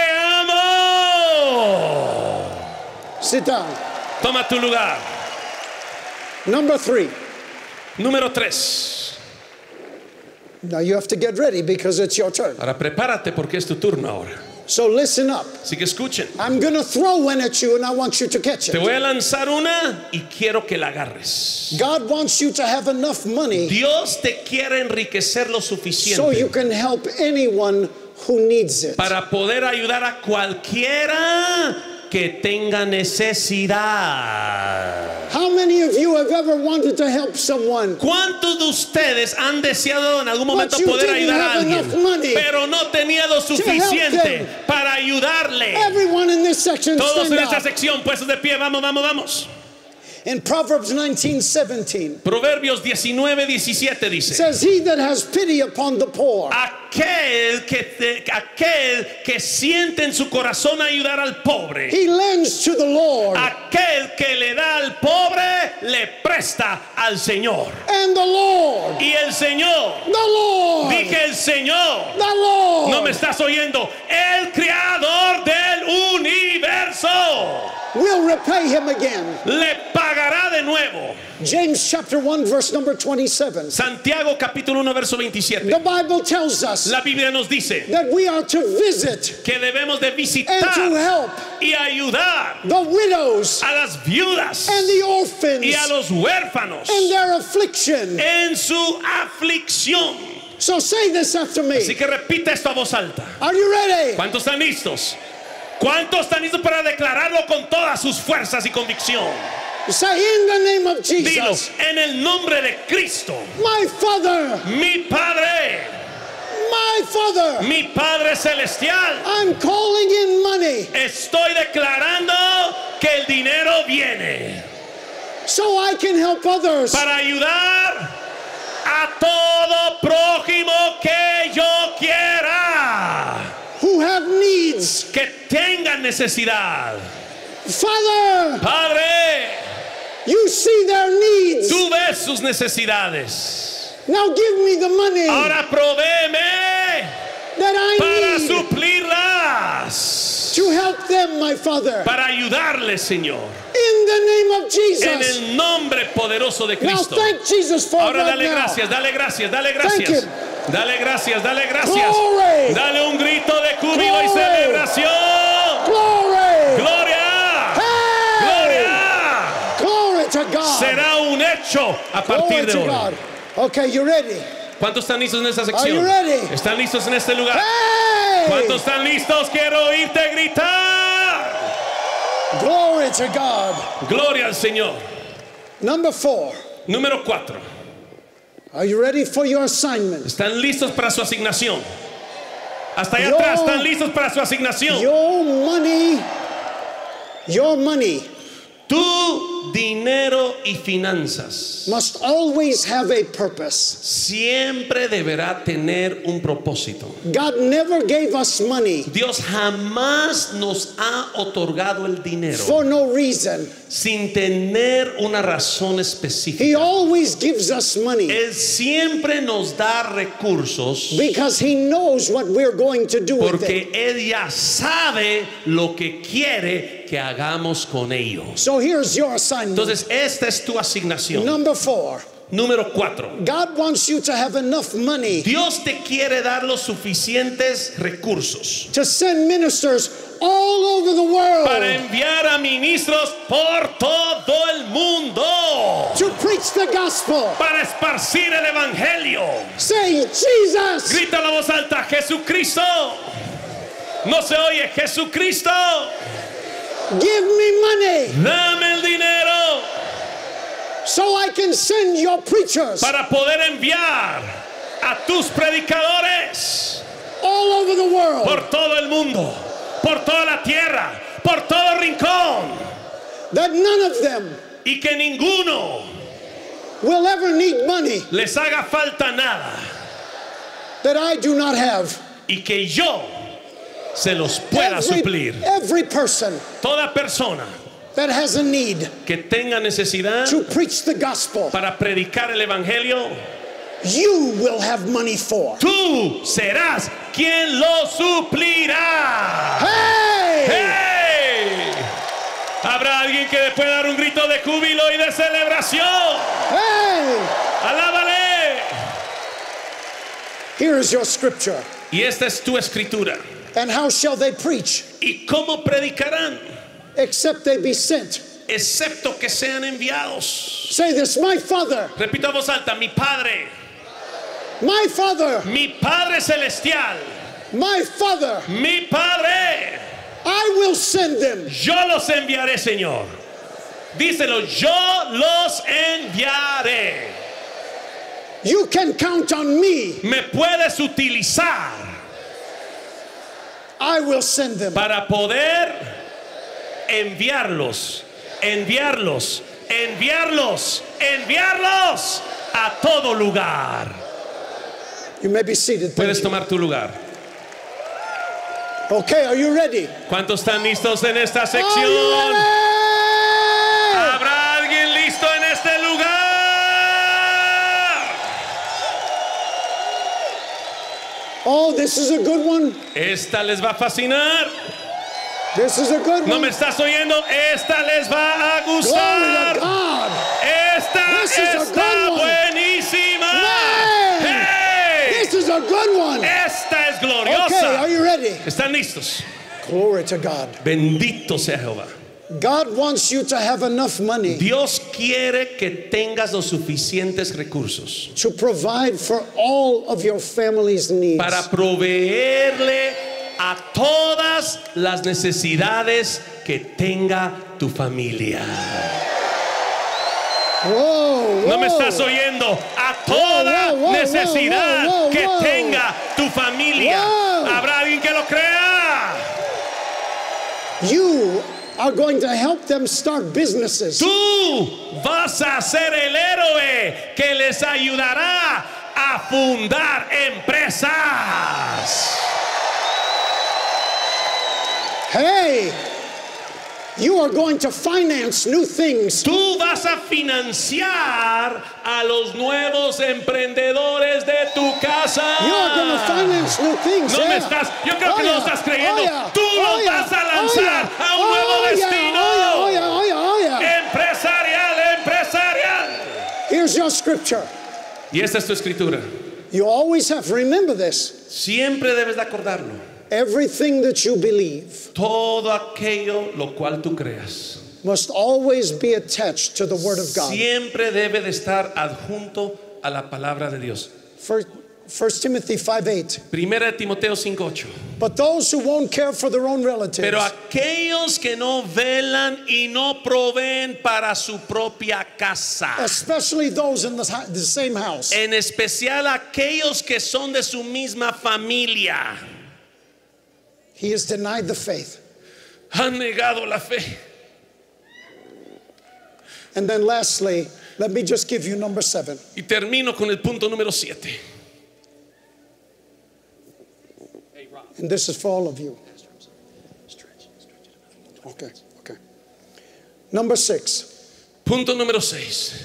amo. Sit down. Toma tu lugar. Number 3. Número 3. Now you have to get ready because it's your turn. Ahora prepárate porque es tu turno ahora. So listen up. Así que escuchen. I'm going to throw one at you and I want you to catch Te it. voy a lanzar una y quiero que la agarres. God wants you to have enough money Dios te quiere enriquecer lo so you suficiente can help anyone who needs it. para poder ayudar a cualquiera que tenga necesidad. How many of you have ever wanted to help someone? ¿Cuántos de ustedes han deseado en algún momento But you poder didn't ayudar a have alguien, enough money pero no tenía lo suficiente them? para ayudarle? Everyone in this section Todos stand en esta up. sección puestos de pie, vamos, vamos, vamos. In Proverbs 19:17 Proverbios 19:17 dice: says, he that has pity upon the poor aquel que siente en su corazón ayudar al pobre, he lends to the Lord, aquel que le da al pobre le presta al Señor. and the Lord, Y el Señor, the Lord, dije el Señor, the Lord no me estás oyendo, el creador del universo will repay him again. le pagará de nuevo. James chapter 1 verse number 27. Santiago capítulo 1 verso 27. The Bible tells us La Biblia nos dice that we are to visit que debemos de and to visitar help y ayudar the widows a las viudas and the orphans y a los huérfanos in their affliction. en su aflicción. So say this after Así me. que repita esto a voz alta. Are you ready? ¿Cuántos están listos? ¿Cuántos están listos para declararlo con todas sus fuerzas y convicción? Say, in the name of Dilo, Jesus, en el nombre de Cristo, my Father, mi Padre, mi Padre Celestial, I'm calling in money estoy declarando que el dinero viene so I can help others para ayudar a todo prójimo que yo quiera, who have needs. que tengan necesidad. Father, Padre, you see their needs. tú ves sus necesidades. Now give me the money Ahora provéeme that I para need suplirlas, to help them, my Father. para ayudarles, Señor, In the name of en Jesus. el nombre poderoso de Now Cristo. thank Jesus for it Ahora right dale now. gracias, dale gracias, dale Thank gracias. him. Dale gracias, dale gracias. Glory. Dale un grito de júbilo y Glory. celebración. Glory. Gloria. Hey. Gloria. Glory to God. Será un hecho a Glory partir de to hoy. God. Okay, you ready? ¿Cuántos están listos en esta Are you sección? ready? ¿Están listos en este lugar? Hey! ¿Cuántos están listos? Quiero oírte gritar. Glory to God. Gloria al Señor. Number 4. Número 4. Are you ready for your assignment? ¿Están listos para su asignación? Hasta allá Yo- atrás, ¿están listos para su asignación? Your money Tu dinero y finanzas must always have a purpose. siempre deberá tener un propósito. God never gave us money Dios jamás nos ha otorgado el dinero for no reason. sin tener una razón He específica. always gives us money Él siempre nos da recursos because He knows what we're going to do with it. porque Él ya sabe lo que quiere que hagamos con ellos. So here's your assignment. Entonces, esta es tu asignación. Number 4. Número 4. God wants you to have enough money Dios te quiere dar los suficientes recursos to send ministers all over the world para enviar a ministros por todo el mundo, to preach the gospel, para esparcir el evangelio. saying, Jesus, Grita la voz alta, Jesucristo. No se oye, Jesucristo, give me money dame el dinero so I can send your preachers para poder enviar a tus predicadores all over the world. por todo el mundo, por toda la tierra, por todo rincón, That none of them y que ninguno will ever need money les haga falta nada, that I do not have. y que yo se los pueda suplir. Every person Toda persona that has a need que tenga necesidad to preach the gospel, para predicar el evangelio, you will have money for. tú serás quien lo suplirá. Hey! ¡Hey! Habrá alguien que le pueda dar un grito de júbilo y de celebración. Hey! ¡Alábale! Here is your scripture. Y esta es tu escritura. And how shall they preach ¿Y cómo predicarán? except they be sent? Excepto que sean enviados. Say this, my Father, Repito a voz alta, mi Padre celestial, my Father, mi Padre, I will send them. yo los enviaré, Señor. Díselo, yo los enviaré. You can count on me. Me puedes utilizar I will send them. para poder enviarlos a todo lugar. You may be seated. Thank Puedes you. tomar tu lugar. Okay, are you ready? ¿Cuántos están listos en esta Are you sección? ready? ¿Habrá alguien listo en este lugar? Oh, this is a good one. Esta les va a fascinar. This is a good ¿No one. me estás oyendo? Esta les va a Glory to gustar. God. Esta This is a está good one. buenísima. Man. ¡Hey! This is a good one. Esta es Okay, gloriosa. are you ready? ¿Están listos? Glory to God. Bendito sea Jehová. God wants you to have enough money Dios quiere que tengas los suficientes recursos to provide for all of your family's needs. para proveerle a todas las necesidades que tenga tu familia. Whoa, No me whoa. estás oyendo. A toda Whoa, whoa, necesidad whoa, whoa, que whoa. tenga tu familia. Whoa. ¿Habrá alguien que lo crea? You are going to help them start businesses. Tú vas a ser el héroe que les ayudará a fundar empresas. Hey, you are going to finance new things. Tú vas a financiar a los nuevos emprendedores de tu casa. You are going to finance new things. No me yeah. estás, yo creo que no lo estás creyendo. Oh, yeah. Tú Oh, los yeah. vas a lanzar a un nuevo Oh, yeah. destino. Oh, yeah. Oh, yeah. Oh, yeah. Empresarial. Here's your scripture. Y esta es tu escritura. You always have to remember this. Siempre debes de acordarlo. Everything that you believe Todo aquello lo cual tú creas must always be attached to the Word of God. siempre debe de estar adjunto a la palabra de Dios. 1 Timothy 5:8. Primera de Timoteo 5:8. But those who won't care for their own relatives, Pero aquellos que no velan y no proveen para su propia casa, especially those in the same house, en especial aquellos que son de su misma familia, he has denied the faith. han negado la fe. And then lastly, let me just give you number 7. Y termino con el punto número 7. And this is for all of you. Okay. Number 6. Punto número 6.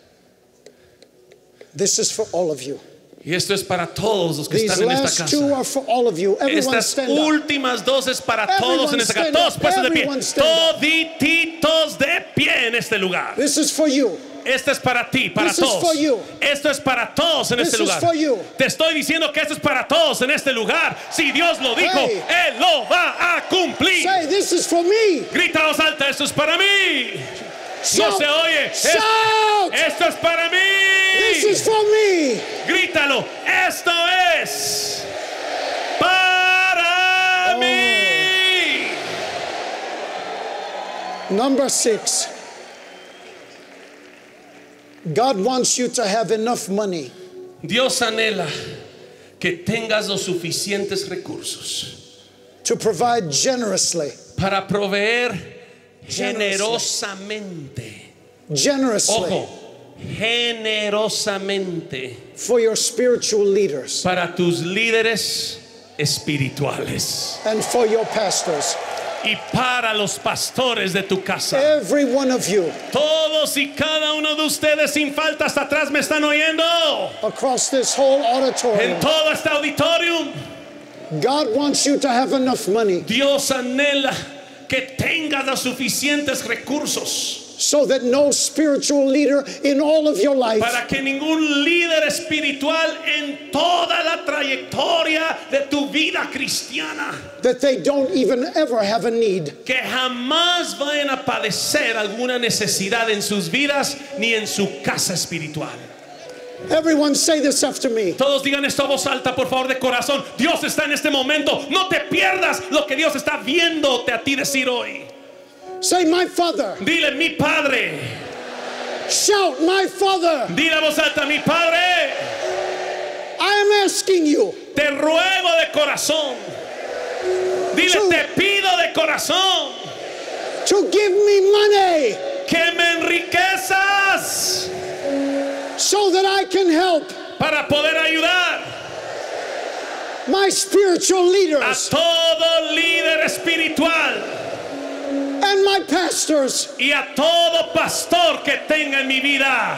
This is for all of you. Y esto es para todos los que These están en esta last two casa. are for all of you. Everyone Estas stand up. últimas dos es para todos en esta casa. Everyone Todos puestos de pie. stand up. Todititos de pie en este lugar. This is for you. Este es para ti, para This is todos. for you. Esto es para todos en This este is lugar. for you. Te estoy diciendo que esto es para todos en este lugar. Si Dios lo dijo, Hey. Él lo va a cumplir. Say, this is for me. Grita a voz alta, esto es para mí. No Shout. se oye. Shout. Esto es para This mí. is for me. Grítalo. Esto es para mí. Number 6. God wants you to have enough money Dios anhela que tengas los suficientes recursos to provide generously. para proveer generosamente. Generously Ojo, generosamente for your spiritual leaders para tus líderes espirituales and for your pastors. y para los pastores de tu casa. Every one of you Todos y cada uno de ustedes sin falta hasta atrás me están oyendo. across this whole En auditorium. todo este auditorium, God wants you to have enough money Dios anhela que tengas los suficientes recursos so that no spiritual leader in all of your life para que ningún líder espiritual en toda la trayectoria de tu vida cristiana, that they don't even ever have a need. que jamás vayan a padecer alguna necesidad en sus vidas ni en su casa espiritual. Everyone say this after me. Todos digan esto a voz alta, por favor, de corazón. Dios está en este momento. No te pierdas lo que Dios está viéndote a ti decir hoy. Say, my Father. Dile, mi Padre. Shout, my Father. Dile a voz alta, mi Padre. I am asking you Te ruego de corazón. Dile, Tú. te pido de corazón to give me money que me enriquezas so that I can help para poder ayudar my spiritual a leaders todo líder espiritual and my pastors. y a todo pastor que tenga en mi vida.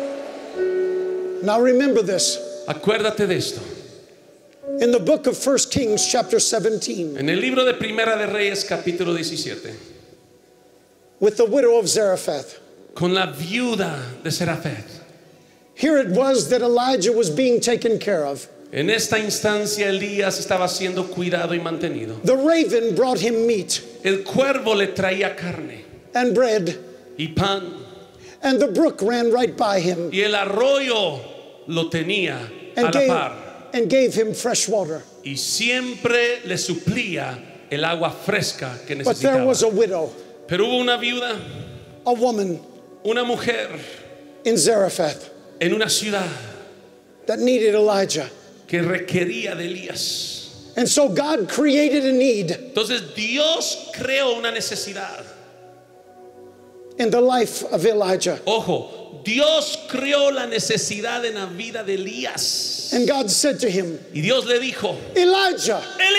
Now remember this. Acuérdate de esto. In the book of 1 Kings chapter 17, En el libro de Primera de Reyes, capítulo 17, with the widow of Zarephath, con la viuda de Serafet. here it was that Elijah was being taken care of. En esta instancia Elías estaba siendo cuidado y mantenido. The raven brought him meat El cuervo le traía carne and bread, y pan, and the brook ran right by him y el arroyo lo tenía a and la par, gave him fresh water. y siempre le suplía el agua fresca que But there necesitaba. was a widow, Pero hubo una viuda, a woman una mujer in Zarephath en una ciudad that needed Elijah. que requería de Elías. And so God created a need Entonces Dios creó una necesidad. in the life of Elijah. Ojo, Dios creó la necesidad en la vida de Elías. And God said to him, Y Dios le dijo, Elijah,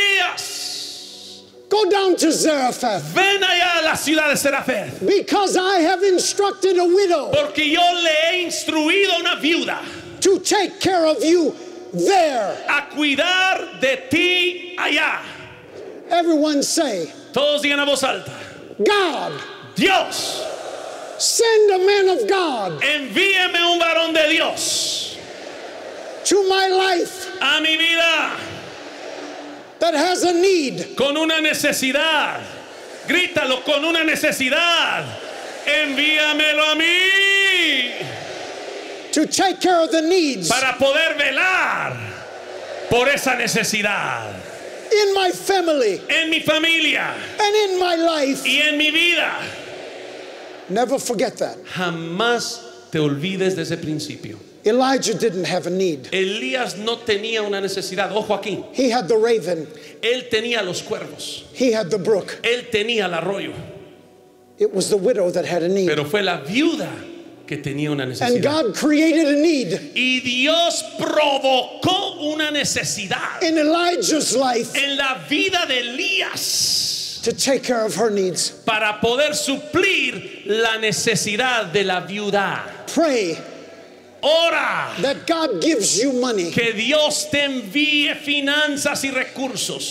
Elías, go down to Zarephath ven allá a la ciudad de Serafet, because I have instructed a widow porque yo le he instruido a una viuda to take care of you there. a cuidar de ti allá. Everyone say, Todos digan a voz alta, God, Dios, send a man of God envíeme un varón de Dios to my life a mi vida that has a need. con una necesidad. Grítalo, con una necesidad. Envíamelo a mí To take care of the needs para poder velar por esa necesidad in my family en mi familia and in my life. y en mi vida. Never forget that. Jamás te olvides de ese principio. Elijah didn't have a need. Elías no tenía una necesidad. Ojo aquí. He had the raven. Él tenía los cuervos. He had the brook. Él tenía el arroyo. It was the widow that had a need. Pero fue la viuda que tenía una And necesidad. God created a need Y Dios provocó una necesidad in Elijah's life en la vida de Elías to take care of her needs. para poder suplir la necesidad de la viuda. Pray Ora that God gives you money que Dios te envíe finanzas y recursos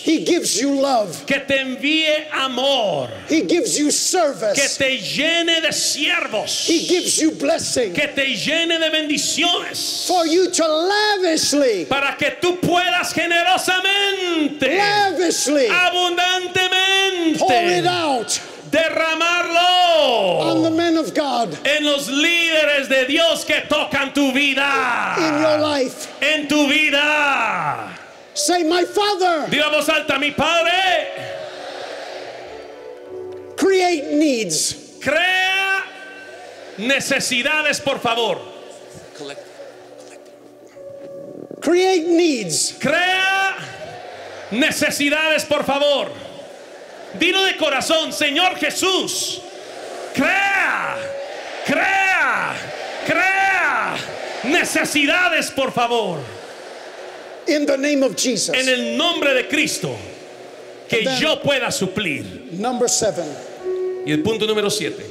He gives you love. que te envíe amor, He gives you que service. te llene de siervos, He gives you blessing que te llene de bendiciones, for you to lavishly, para que tú puedas generosamente, lavishly pour it abundantemente out derramarlo on the men of God en los líderes de Dios que tocan tu vida, in your life. en tu vida. Say, my Father, Diga a voz alta: mi Padre, create needs. crea necesidades, por favor. Create needs. Crea necesidades, por favor. Dilo de corazón: Señor Jesús, crea necesidades, por favor, In the name of Jesus. en el nombre de Cristo, que And then- yo pueda suplir. Number 7. Y el punto número 7: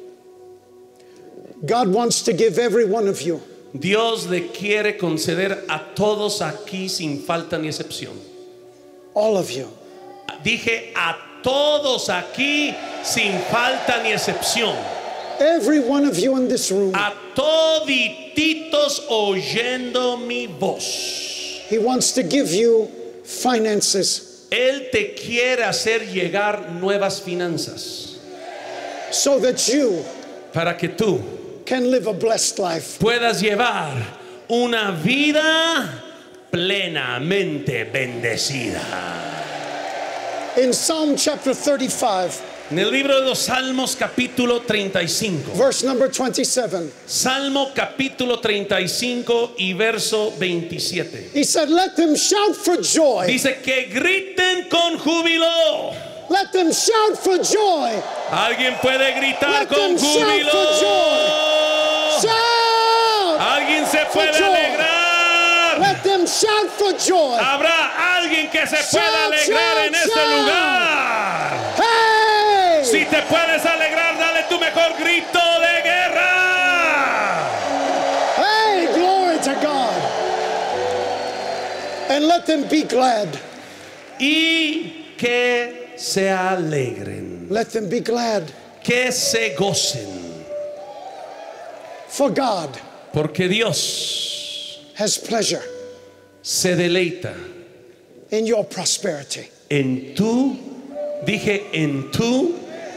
God wants to give every one of you Dios le quiere conceder a todos aquí sin falta ni excepción. all of you, Dije a todos aquí sin falta ni excepción. every one of you in this room. A todititos oyendo mi voz. He wants to give you finances Él te quiere hacer llegar nuevas finanzas so that you para que tú can live a blessed life. puedas llevar una vida plenamente bendecida. In Psalm chapter 35, En el libro de los Salmos capítulo 35. verse number 27, Salmo capítulo 35 y verso 27. he said, let them shout for joy. Dice que griten con júbilo. Let them shout for joy. Alguien puede gritar Let con them shout júbilo. for Shout Alguien se puede joy. alegrar. Let them shout for joy. Habrá alguien que se pueda Shout, alegrar shout, en este shout. lugar. Hey! Si te puedes alegrar, dale tu mejor grito de guerra. Hey, glory to God. And let them be glad. Y que se alegren, Let them be glad. que se gocen, For God porque Dios has pleasure se deleita in your prosperity. en tu, dije, en tu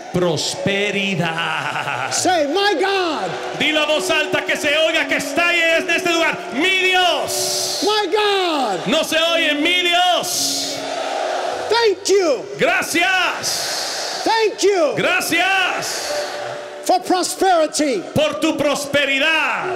prosperidad. Say, my God, Dilo a voz alta, que se oiga que está ahí en este lugar. Mi Dios. my God, No se oye: mi Dios. thank you, Gracias. thank you Gracias for prosperity por tu prosperidad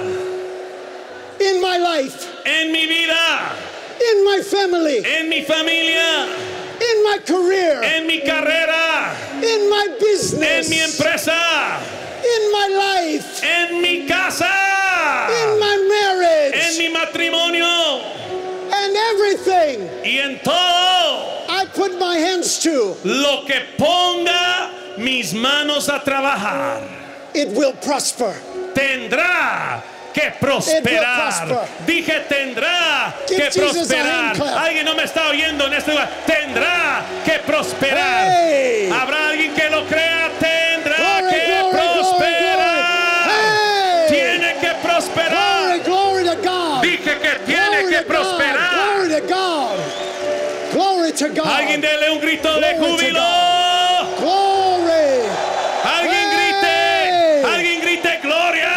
in my life, en mi vida, in my family, en mi familia, in my career, en mi carrera, in my business, en mi empresa, in my life, en mi casa, in my en marriage, mi matrimonio and everything y en todo I put my hands to, lo que ponga mis manos a trabajar. it will prosper. Tendrá que prosperar. prosper. Dije tendrá Give que Jesus a hand prosperar. clap. Alguien no me está oyendo en este lugar. Tendrá que prosperar. Hey! Habrá alguien que lo crea. Tendrá Glory, que glory, glory, prosperar. Hey! Tiene que prosperar. Glory, glory to God. Dije que tiene Glory que to God. prosperar. Glory to God. Glory to God. Alguien dele un grito de Glory to júbilo. Glory. Alguien Hey! grite. Alguien grite gloria.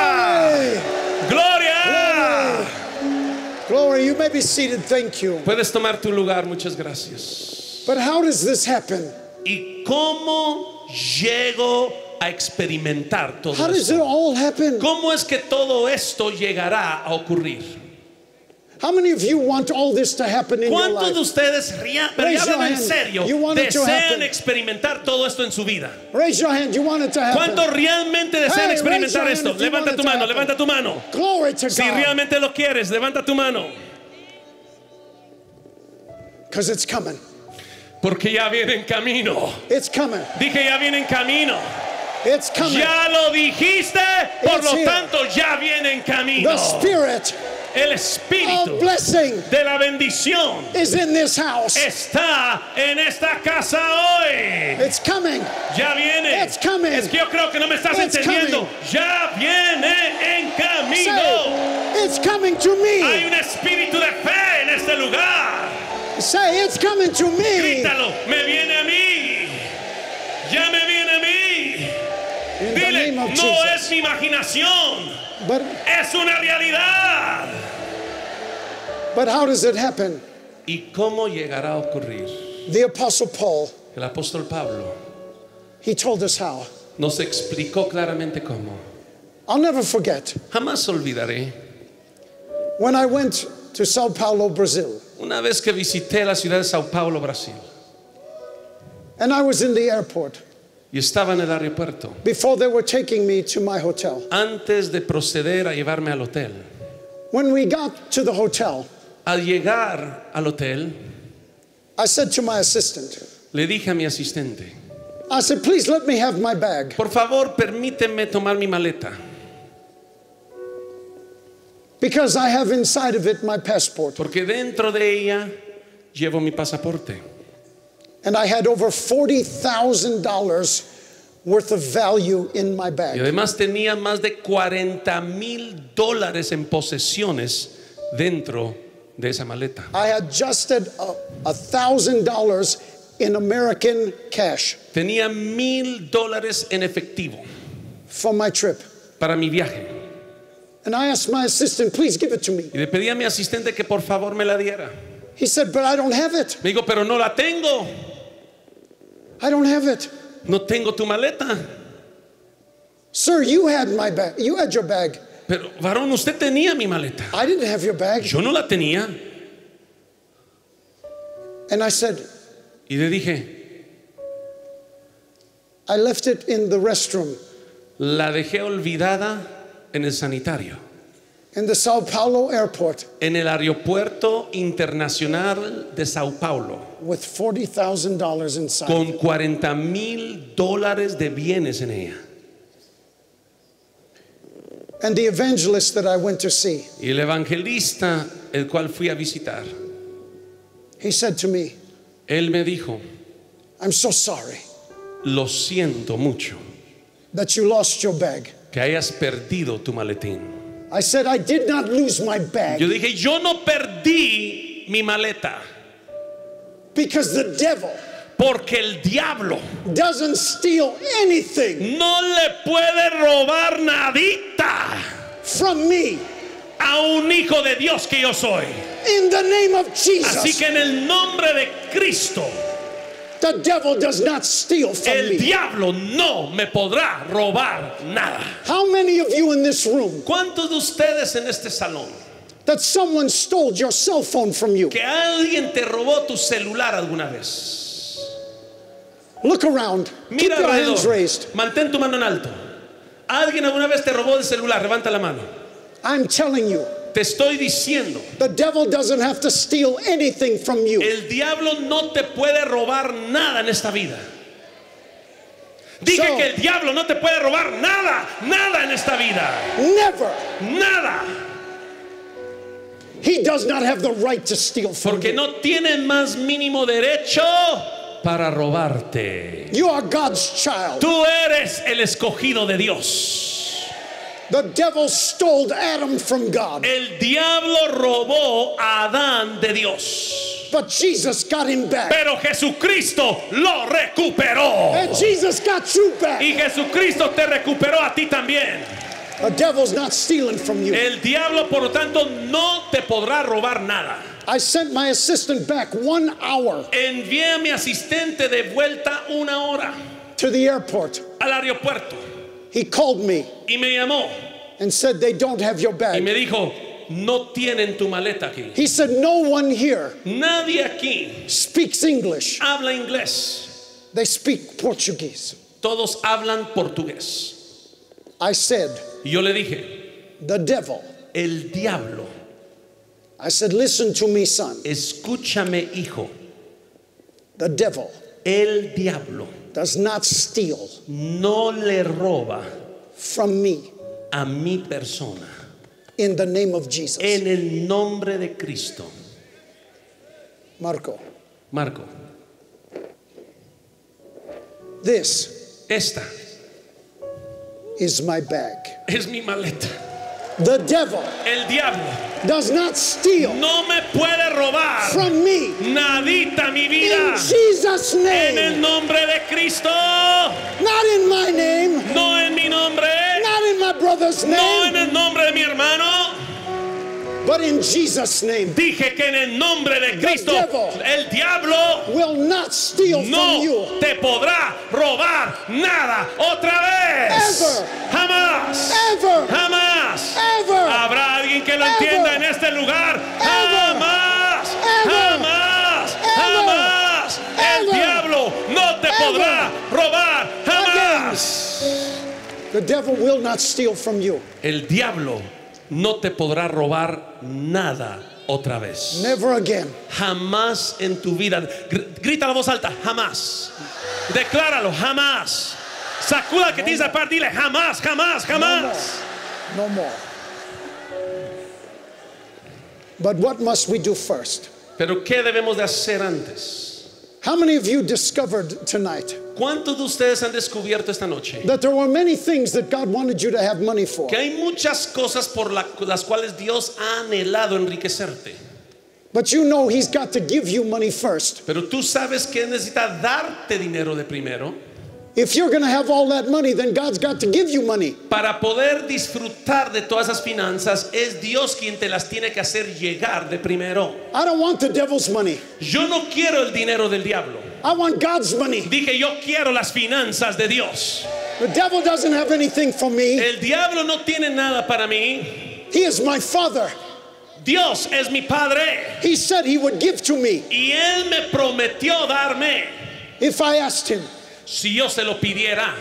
Glory. Gloria. Glory. You may be seated. Thank you. Puedes tomar tu lugar. Muchas gracias. But how does this happen? ¿Y cómo llego a experimentar todo How does it esto? all happen? ¿Cómo es que todo esto llegará a ocurrir? How many of you want all this to happen in your ¿Cuántos de life? ustedes pero Raise ya your hablan en hand. serio You want it to desean happen. experimentar todo esto en su vida? Raise your hand. You want it to happen. ¿Cuántos realmente desean Hey, raise experimentar your hand esto? if you Levanta want tu it to mano, happen. levanta tu mano. Glory to Si God. realmente lo quieres, levanta tu mano. Because it's coming. Porque ya viene en camino. It's coming. Dije, ya viene en camino. It's coming. Ya lo dijiste, por It's lo here. tanto ya viene en camino. The Spirit El espíritu of blessing de la bendición is in this house. está en esta casa hoy. It's coming. Ya viene. It's coming. Es que yo creo que no me estás It's entendiendo. coming. Ya viene en camino. Say, it's coming to Hay me. un espíritu de fe en este lugar. Say, it's coming to me. Grítalo, me viene a mí. Ya me viene a mí. In the Dile, name of no Jesus. es mi imaginación, But es una realidad. how does it happen? ¿Y cómo llegará a ocurrir? The Apostle Paul, El apóstol Pablo he told us how. nos explicó claramente cómo. I'll never forget Jamás olvidaré when I went to Sao Paulo, Brazil, una vez que visité la ciudad de Sao Paulo, Brasil, and I was in the airport y estaba en el aeropuerto before they were taking me to my hotel. antes de proceder a llevarme al hotel. When we got to the hotel, Al llegar al hotel, I said to my assistant, le dije a mi asistente, I said, please let me have my bag. por favor, permíteme tomar mi maleta, Because I have inside of it my passport. porque dentro de ella llevo mi pasaporte. And I had over $40,000 worth of value in my Y bag. además tenía más de $40,000 en posesiones dentro de esa maleta. I had just had $1,000 in American cash Tenía $1,000 en efectivo for my trip. para mi viaje. And I asked my assistant, please give it to me. Y le pedí a mi asistente que por favor me la diera. He said, but I don't have it. Me dijo, pero no la tengo. I don't have it. No tengo tu maleta. Sir, you had my bag. You had your bag. Pero varón, usted tenía mi maleta. I didn't have your bag. Yo no la tenía. And I said, Y le dije, I left it in the restroom la dejé olvidada en el sanitario, in the Sao Paulo airport en el aeropuerto internacional de Sao Paulo, with $40,000 inside. con $40,000 de bienes en ella. And the evangelist that I went to see, Y el evangelista, el cual fui a visitar, he said to me, él me dijo, I'm so sorry lo siento mucho that you lost your bag. que hayas perdido tu maletín. I said, I did not lose my bag Yo dije, yo no perdí mi maleta, because the devil porque el diablo doesn't steal anything no le puede robar nadita from me. a un hijo de Dios que yo soy. In the name of Así Jesus, que en el nombre de Cristo, the devil does not steal from el me. diablo no me podrá robar nada. How many of you in this room ¿Cuántos de ustedes en este salón that someone stole your cell phone from you? que alguien te robó tu celular alguna vez? Look around. Keep Mira your hands alrededor, raised. mantén tu mano en alto. ¿Alguien alguna vez te robó el celular? Levanta la mano. I'm telling you, Te estoy diciendo, the devil doesn't have to steal anything from you. el diablo no te puede robar nada en esta vida. Dije So- que el diablo no te puede robar nada, nada en esta vida. Never. Nada. He does not have the right to steal from Porque you. no tiene más mínimo derecho para robarte. You are God's child. Tú eres el escogido de Dios. The devil stole Adam from God, El diablo robó a Adán de Dios. but Jesus got him back. Pero Jesucristo lo recuperó. And Jesus got you back. Y Jesucristo te recuperó a ti también. The devil's not stealing from you. El diablo, por lo tanto, no te podrá robar nada. I sent my assistant back 1 hour Envié a mi asistente de vuelta 1 hora to the airport. al aeropuerto He called me y me llamó and said, they don't have your y bag. me dijo, no tienen tu maleta aquí. He said, no one here Nadie aquí speaks English. habla inglés. They speak Portuguese. Todos hablan portugués. I said, Y yo le dije, the devil. el diablo, I said, listen to me, son. escúchame, hijo, The devil el diablo does not steal no le roba from me. a mi persona. in the name of Jesus. En el nombre de Cristo. Marco, Marco, this esta is my bag. es mi maleta. The devil El diablo does not steal no me puede robar from me. nadita mi vida. In Jesus' En el name. nombre de Cristo. Not in my name. No en mi nombre. Not in my brother's No en name. el nombre de mi hermano. But in Jesus' name. Dije que en el nombre de Cristo devil el diablo Will not steal from you. no te podrá robar nada otra vez. Ever. Jamás. Ever. Jamás. Ever. Habrá alguien que lo Ever. entienda en este lugar. Jamás. Ever. Jamás. Ever. Jamás. El Ever. diablo no te podrá robar. Again. Jamás. The devil will not steal from you. El diablo no te podrá robar nada otra vez. Never again. Jamás en tu vida. Grita la voz alta, jamás. Decláralo, jamás. Sacuda al que te dice par, dile jamás, jamás, jamás. No more. But what must we do first? Pero ¿qué debemos de hacer antes? How many of you discovered tonight ¿Cuántos de ustedes han descubierto esta noche that there were many things that God wanted you to have money for? que hay muchas cosas por las cuales Dios ha anhelado enriquecerte? But you know He's got to give you money first. Pero tú sabes que necesita darte dinero de primero. If you're going to have all that money, then God's got to give you money. Para poder disfrutar de todas esas finanzas, es Dios quien te las tiene que hacer llegar de primero. I don't want the devil's money. Yo no quiero el dinero del diablo. I want God's money. Dije, yo quiero las finanzas de Dios. The devil doesn't have anything for me. El diablo no tiene nada para mí. He is my father. Dios es mi padre. He said He would give to me Y Él me prometió darme if I asked Him. si yo se lo pidiera.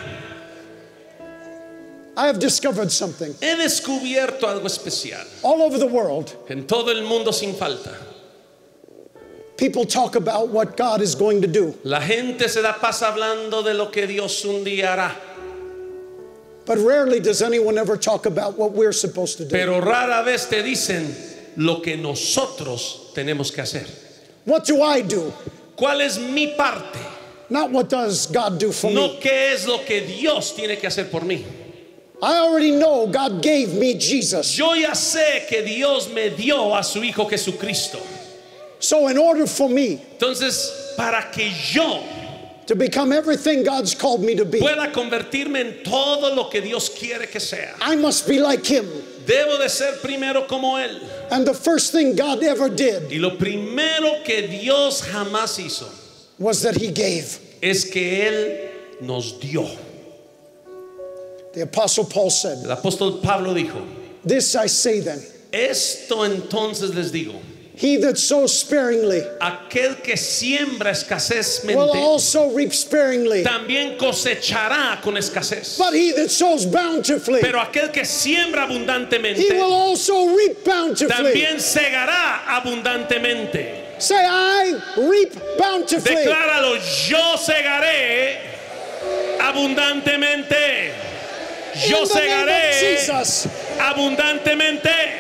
I have discovered something. He descubierto algo especial. All over the world, En todo el mundo sin falta. people talk about what God is going to do. La gente se da paz hablando de lo que Dios un día hará. But rarely does anyone ever talk about what we're supposed to do. Pero rara vez te dicen lo que nosotros tenemos que hacer. What do I do? ¿Cuál es mi parte? Not what does God do for No me. qué es lo que Dios tiene que hacer por mí. I already know God gave me Jesus. Yo ya sé que Dios me dio a su Hijo Jesucristo. So in order for me Entonces, para que yo to become everything God's called me to be, pueda convertirme en todo lo que Dios quiere que sea, I must be like Him. debo de ser primero como Él. And the first thing God ever did Y lo primero que Dios jamás hizo was that He gave. es que Él nos dio. The Apostle Paul said, El apóstol Pablo dijo, "This I say then, esto entonces les digo, he that sows sparingly aquel que siembra will escasezmente, also reap sparingly. también cosechará con escasez. But he that sows bountifully, Pero aquel que siembra he abundantemente, will also reap bountifully." también segará abundantemente. Say, I reap bountifully. Decláralo, yo segaré abundantemente. Yo In the name of segaré Jesus. abundantemente.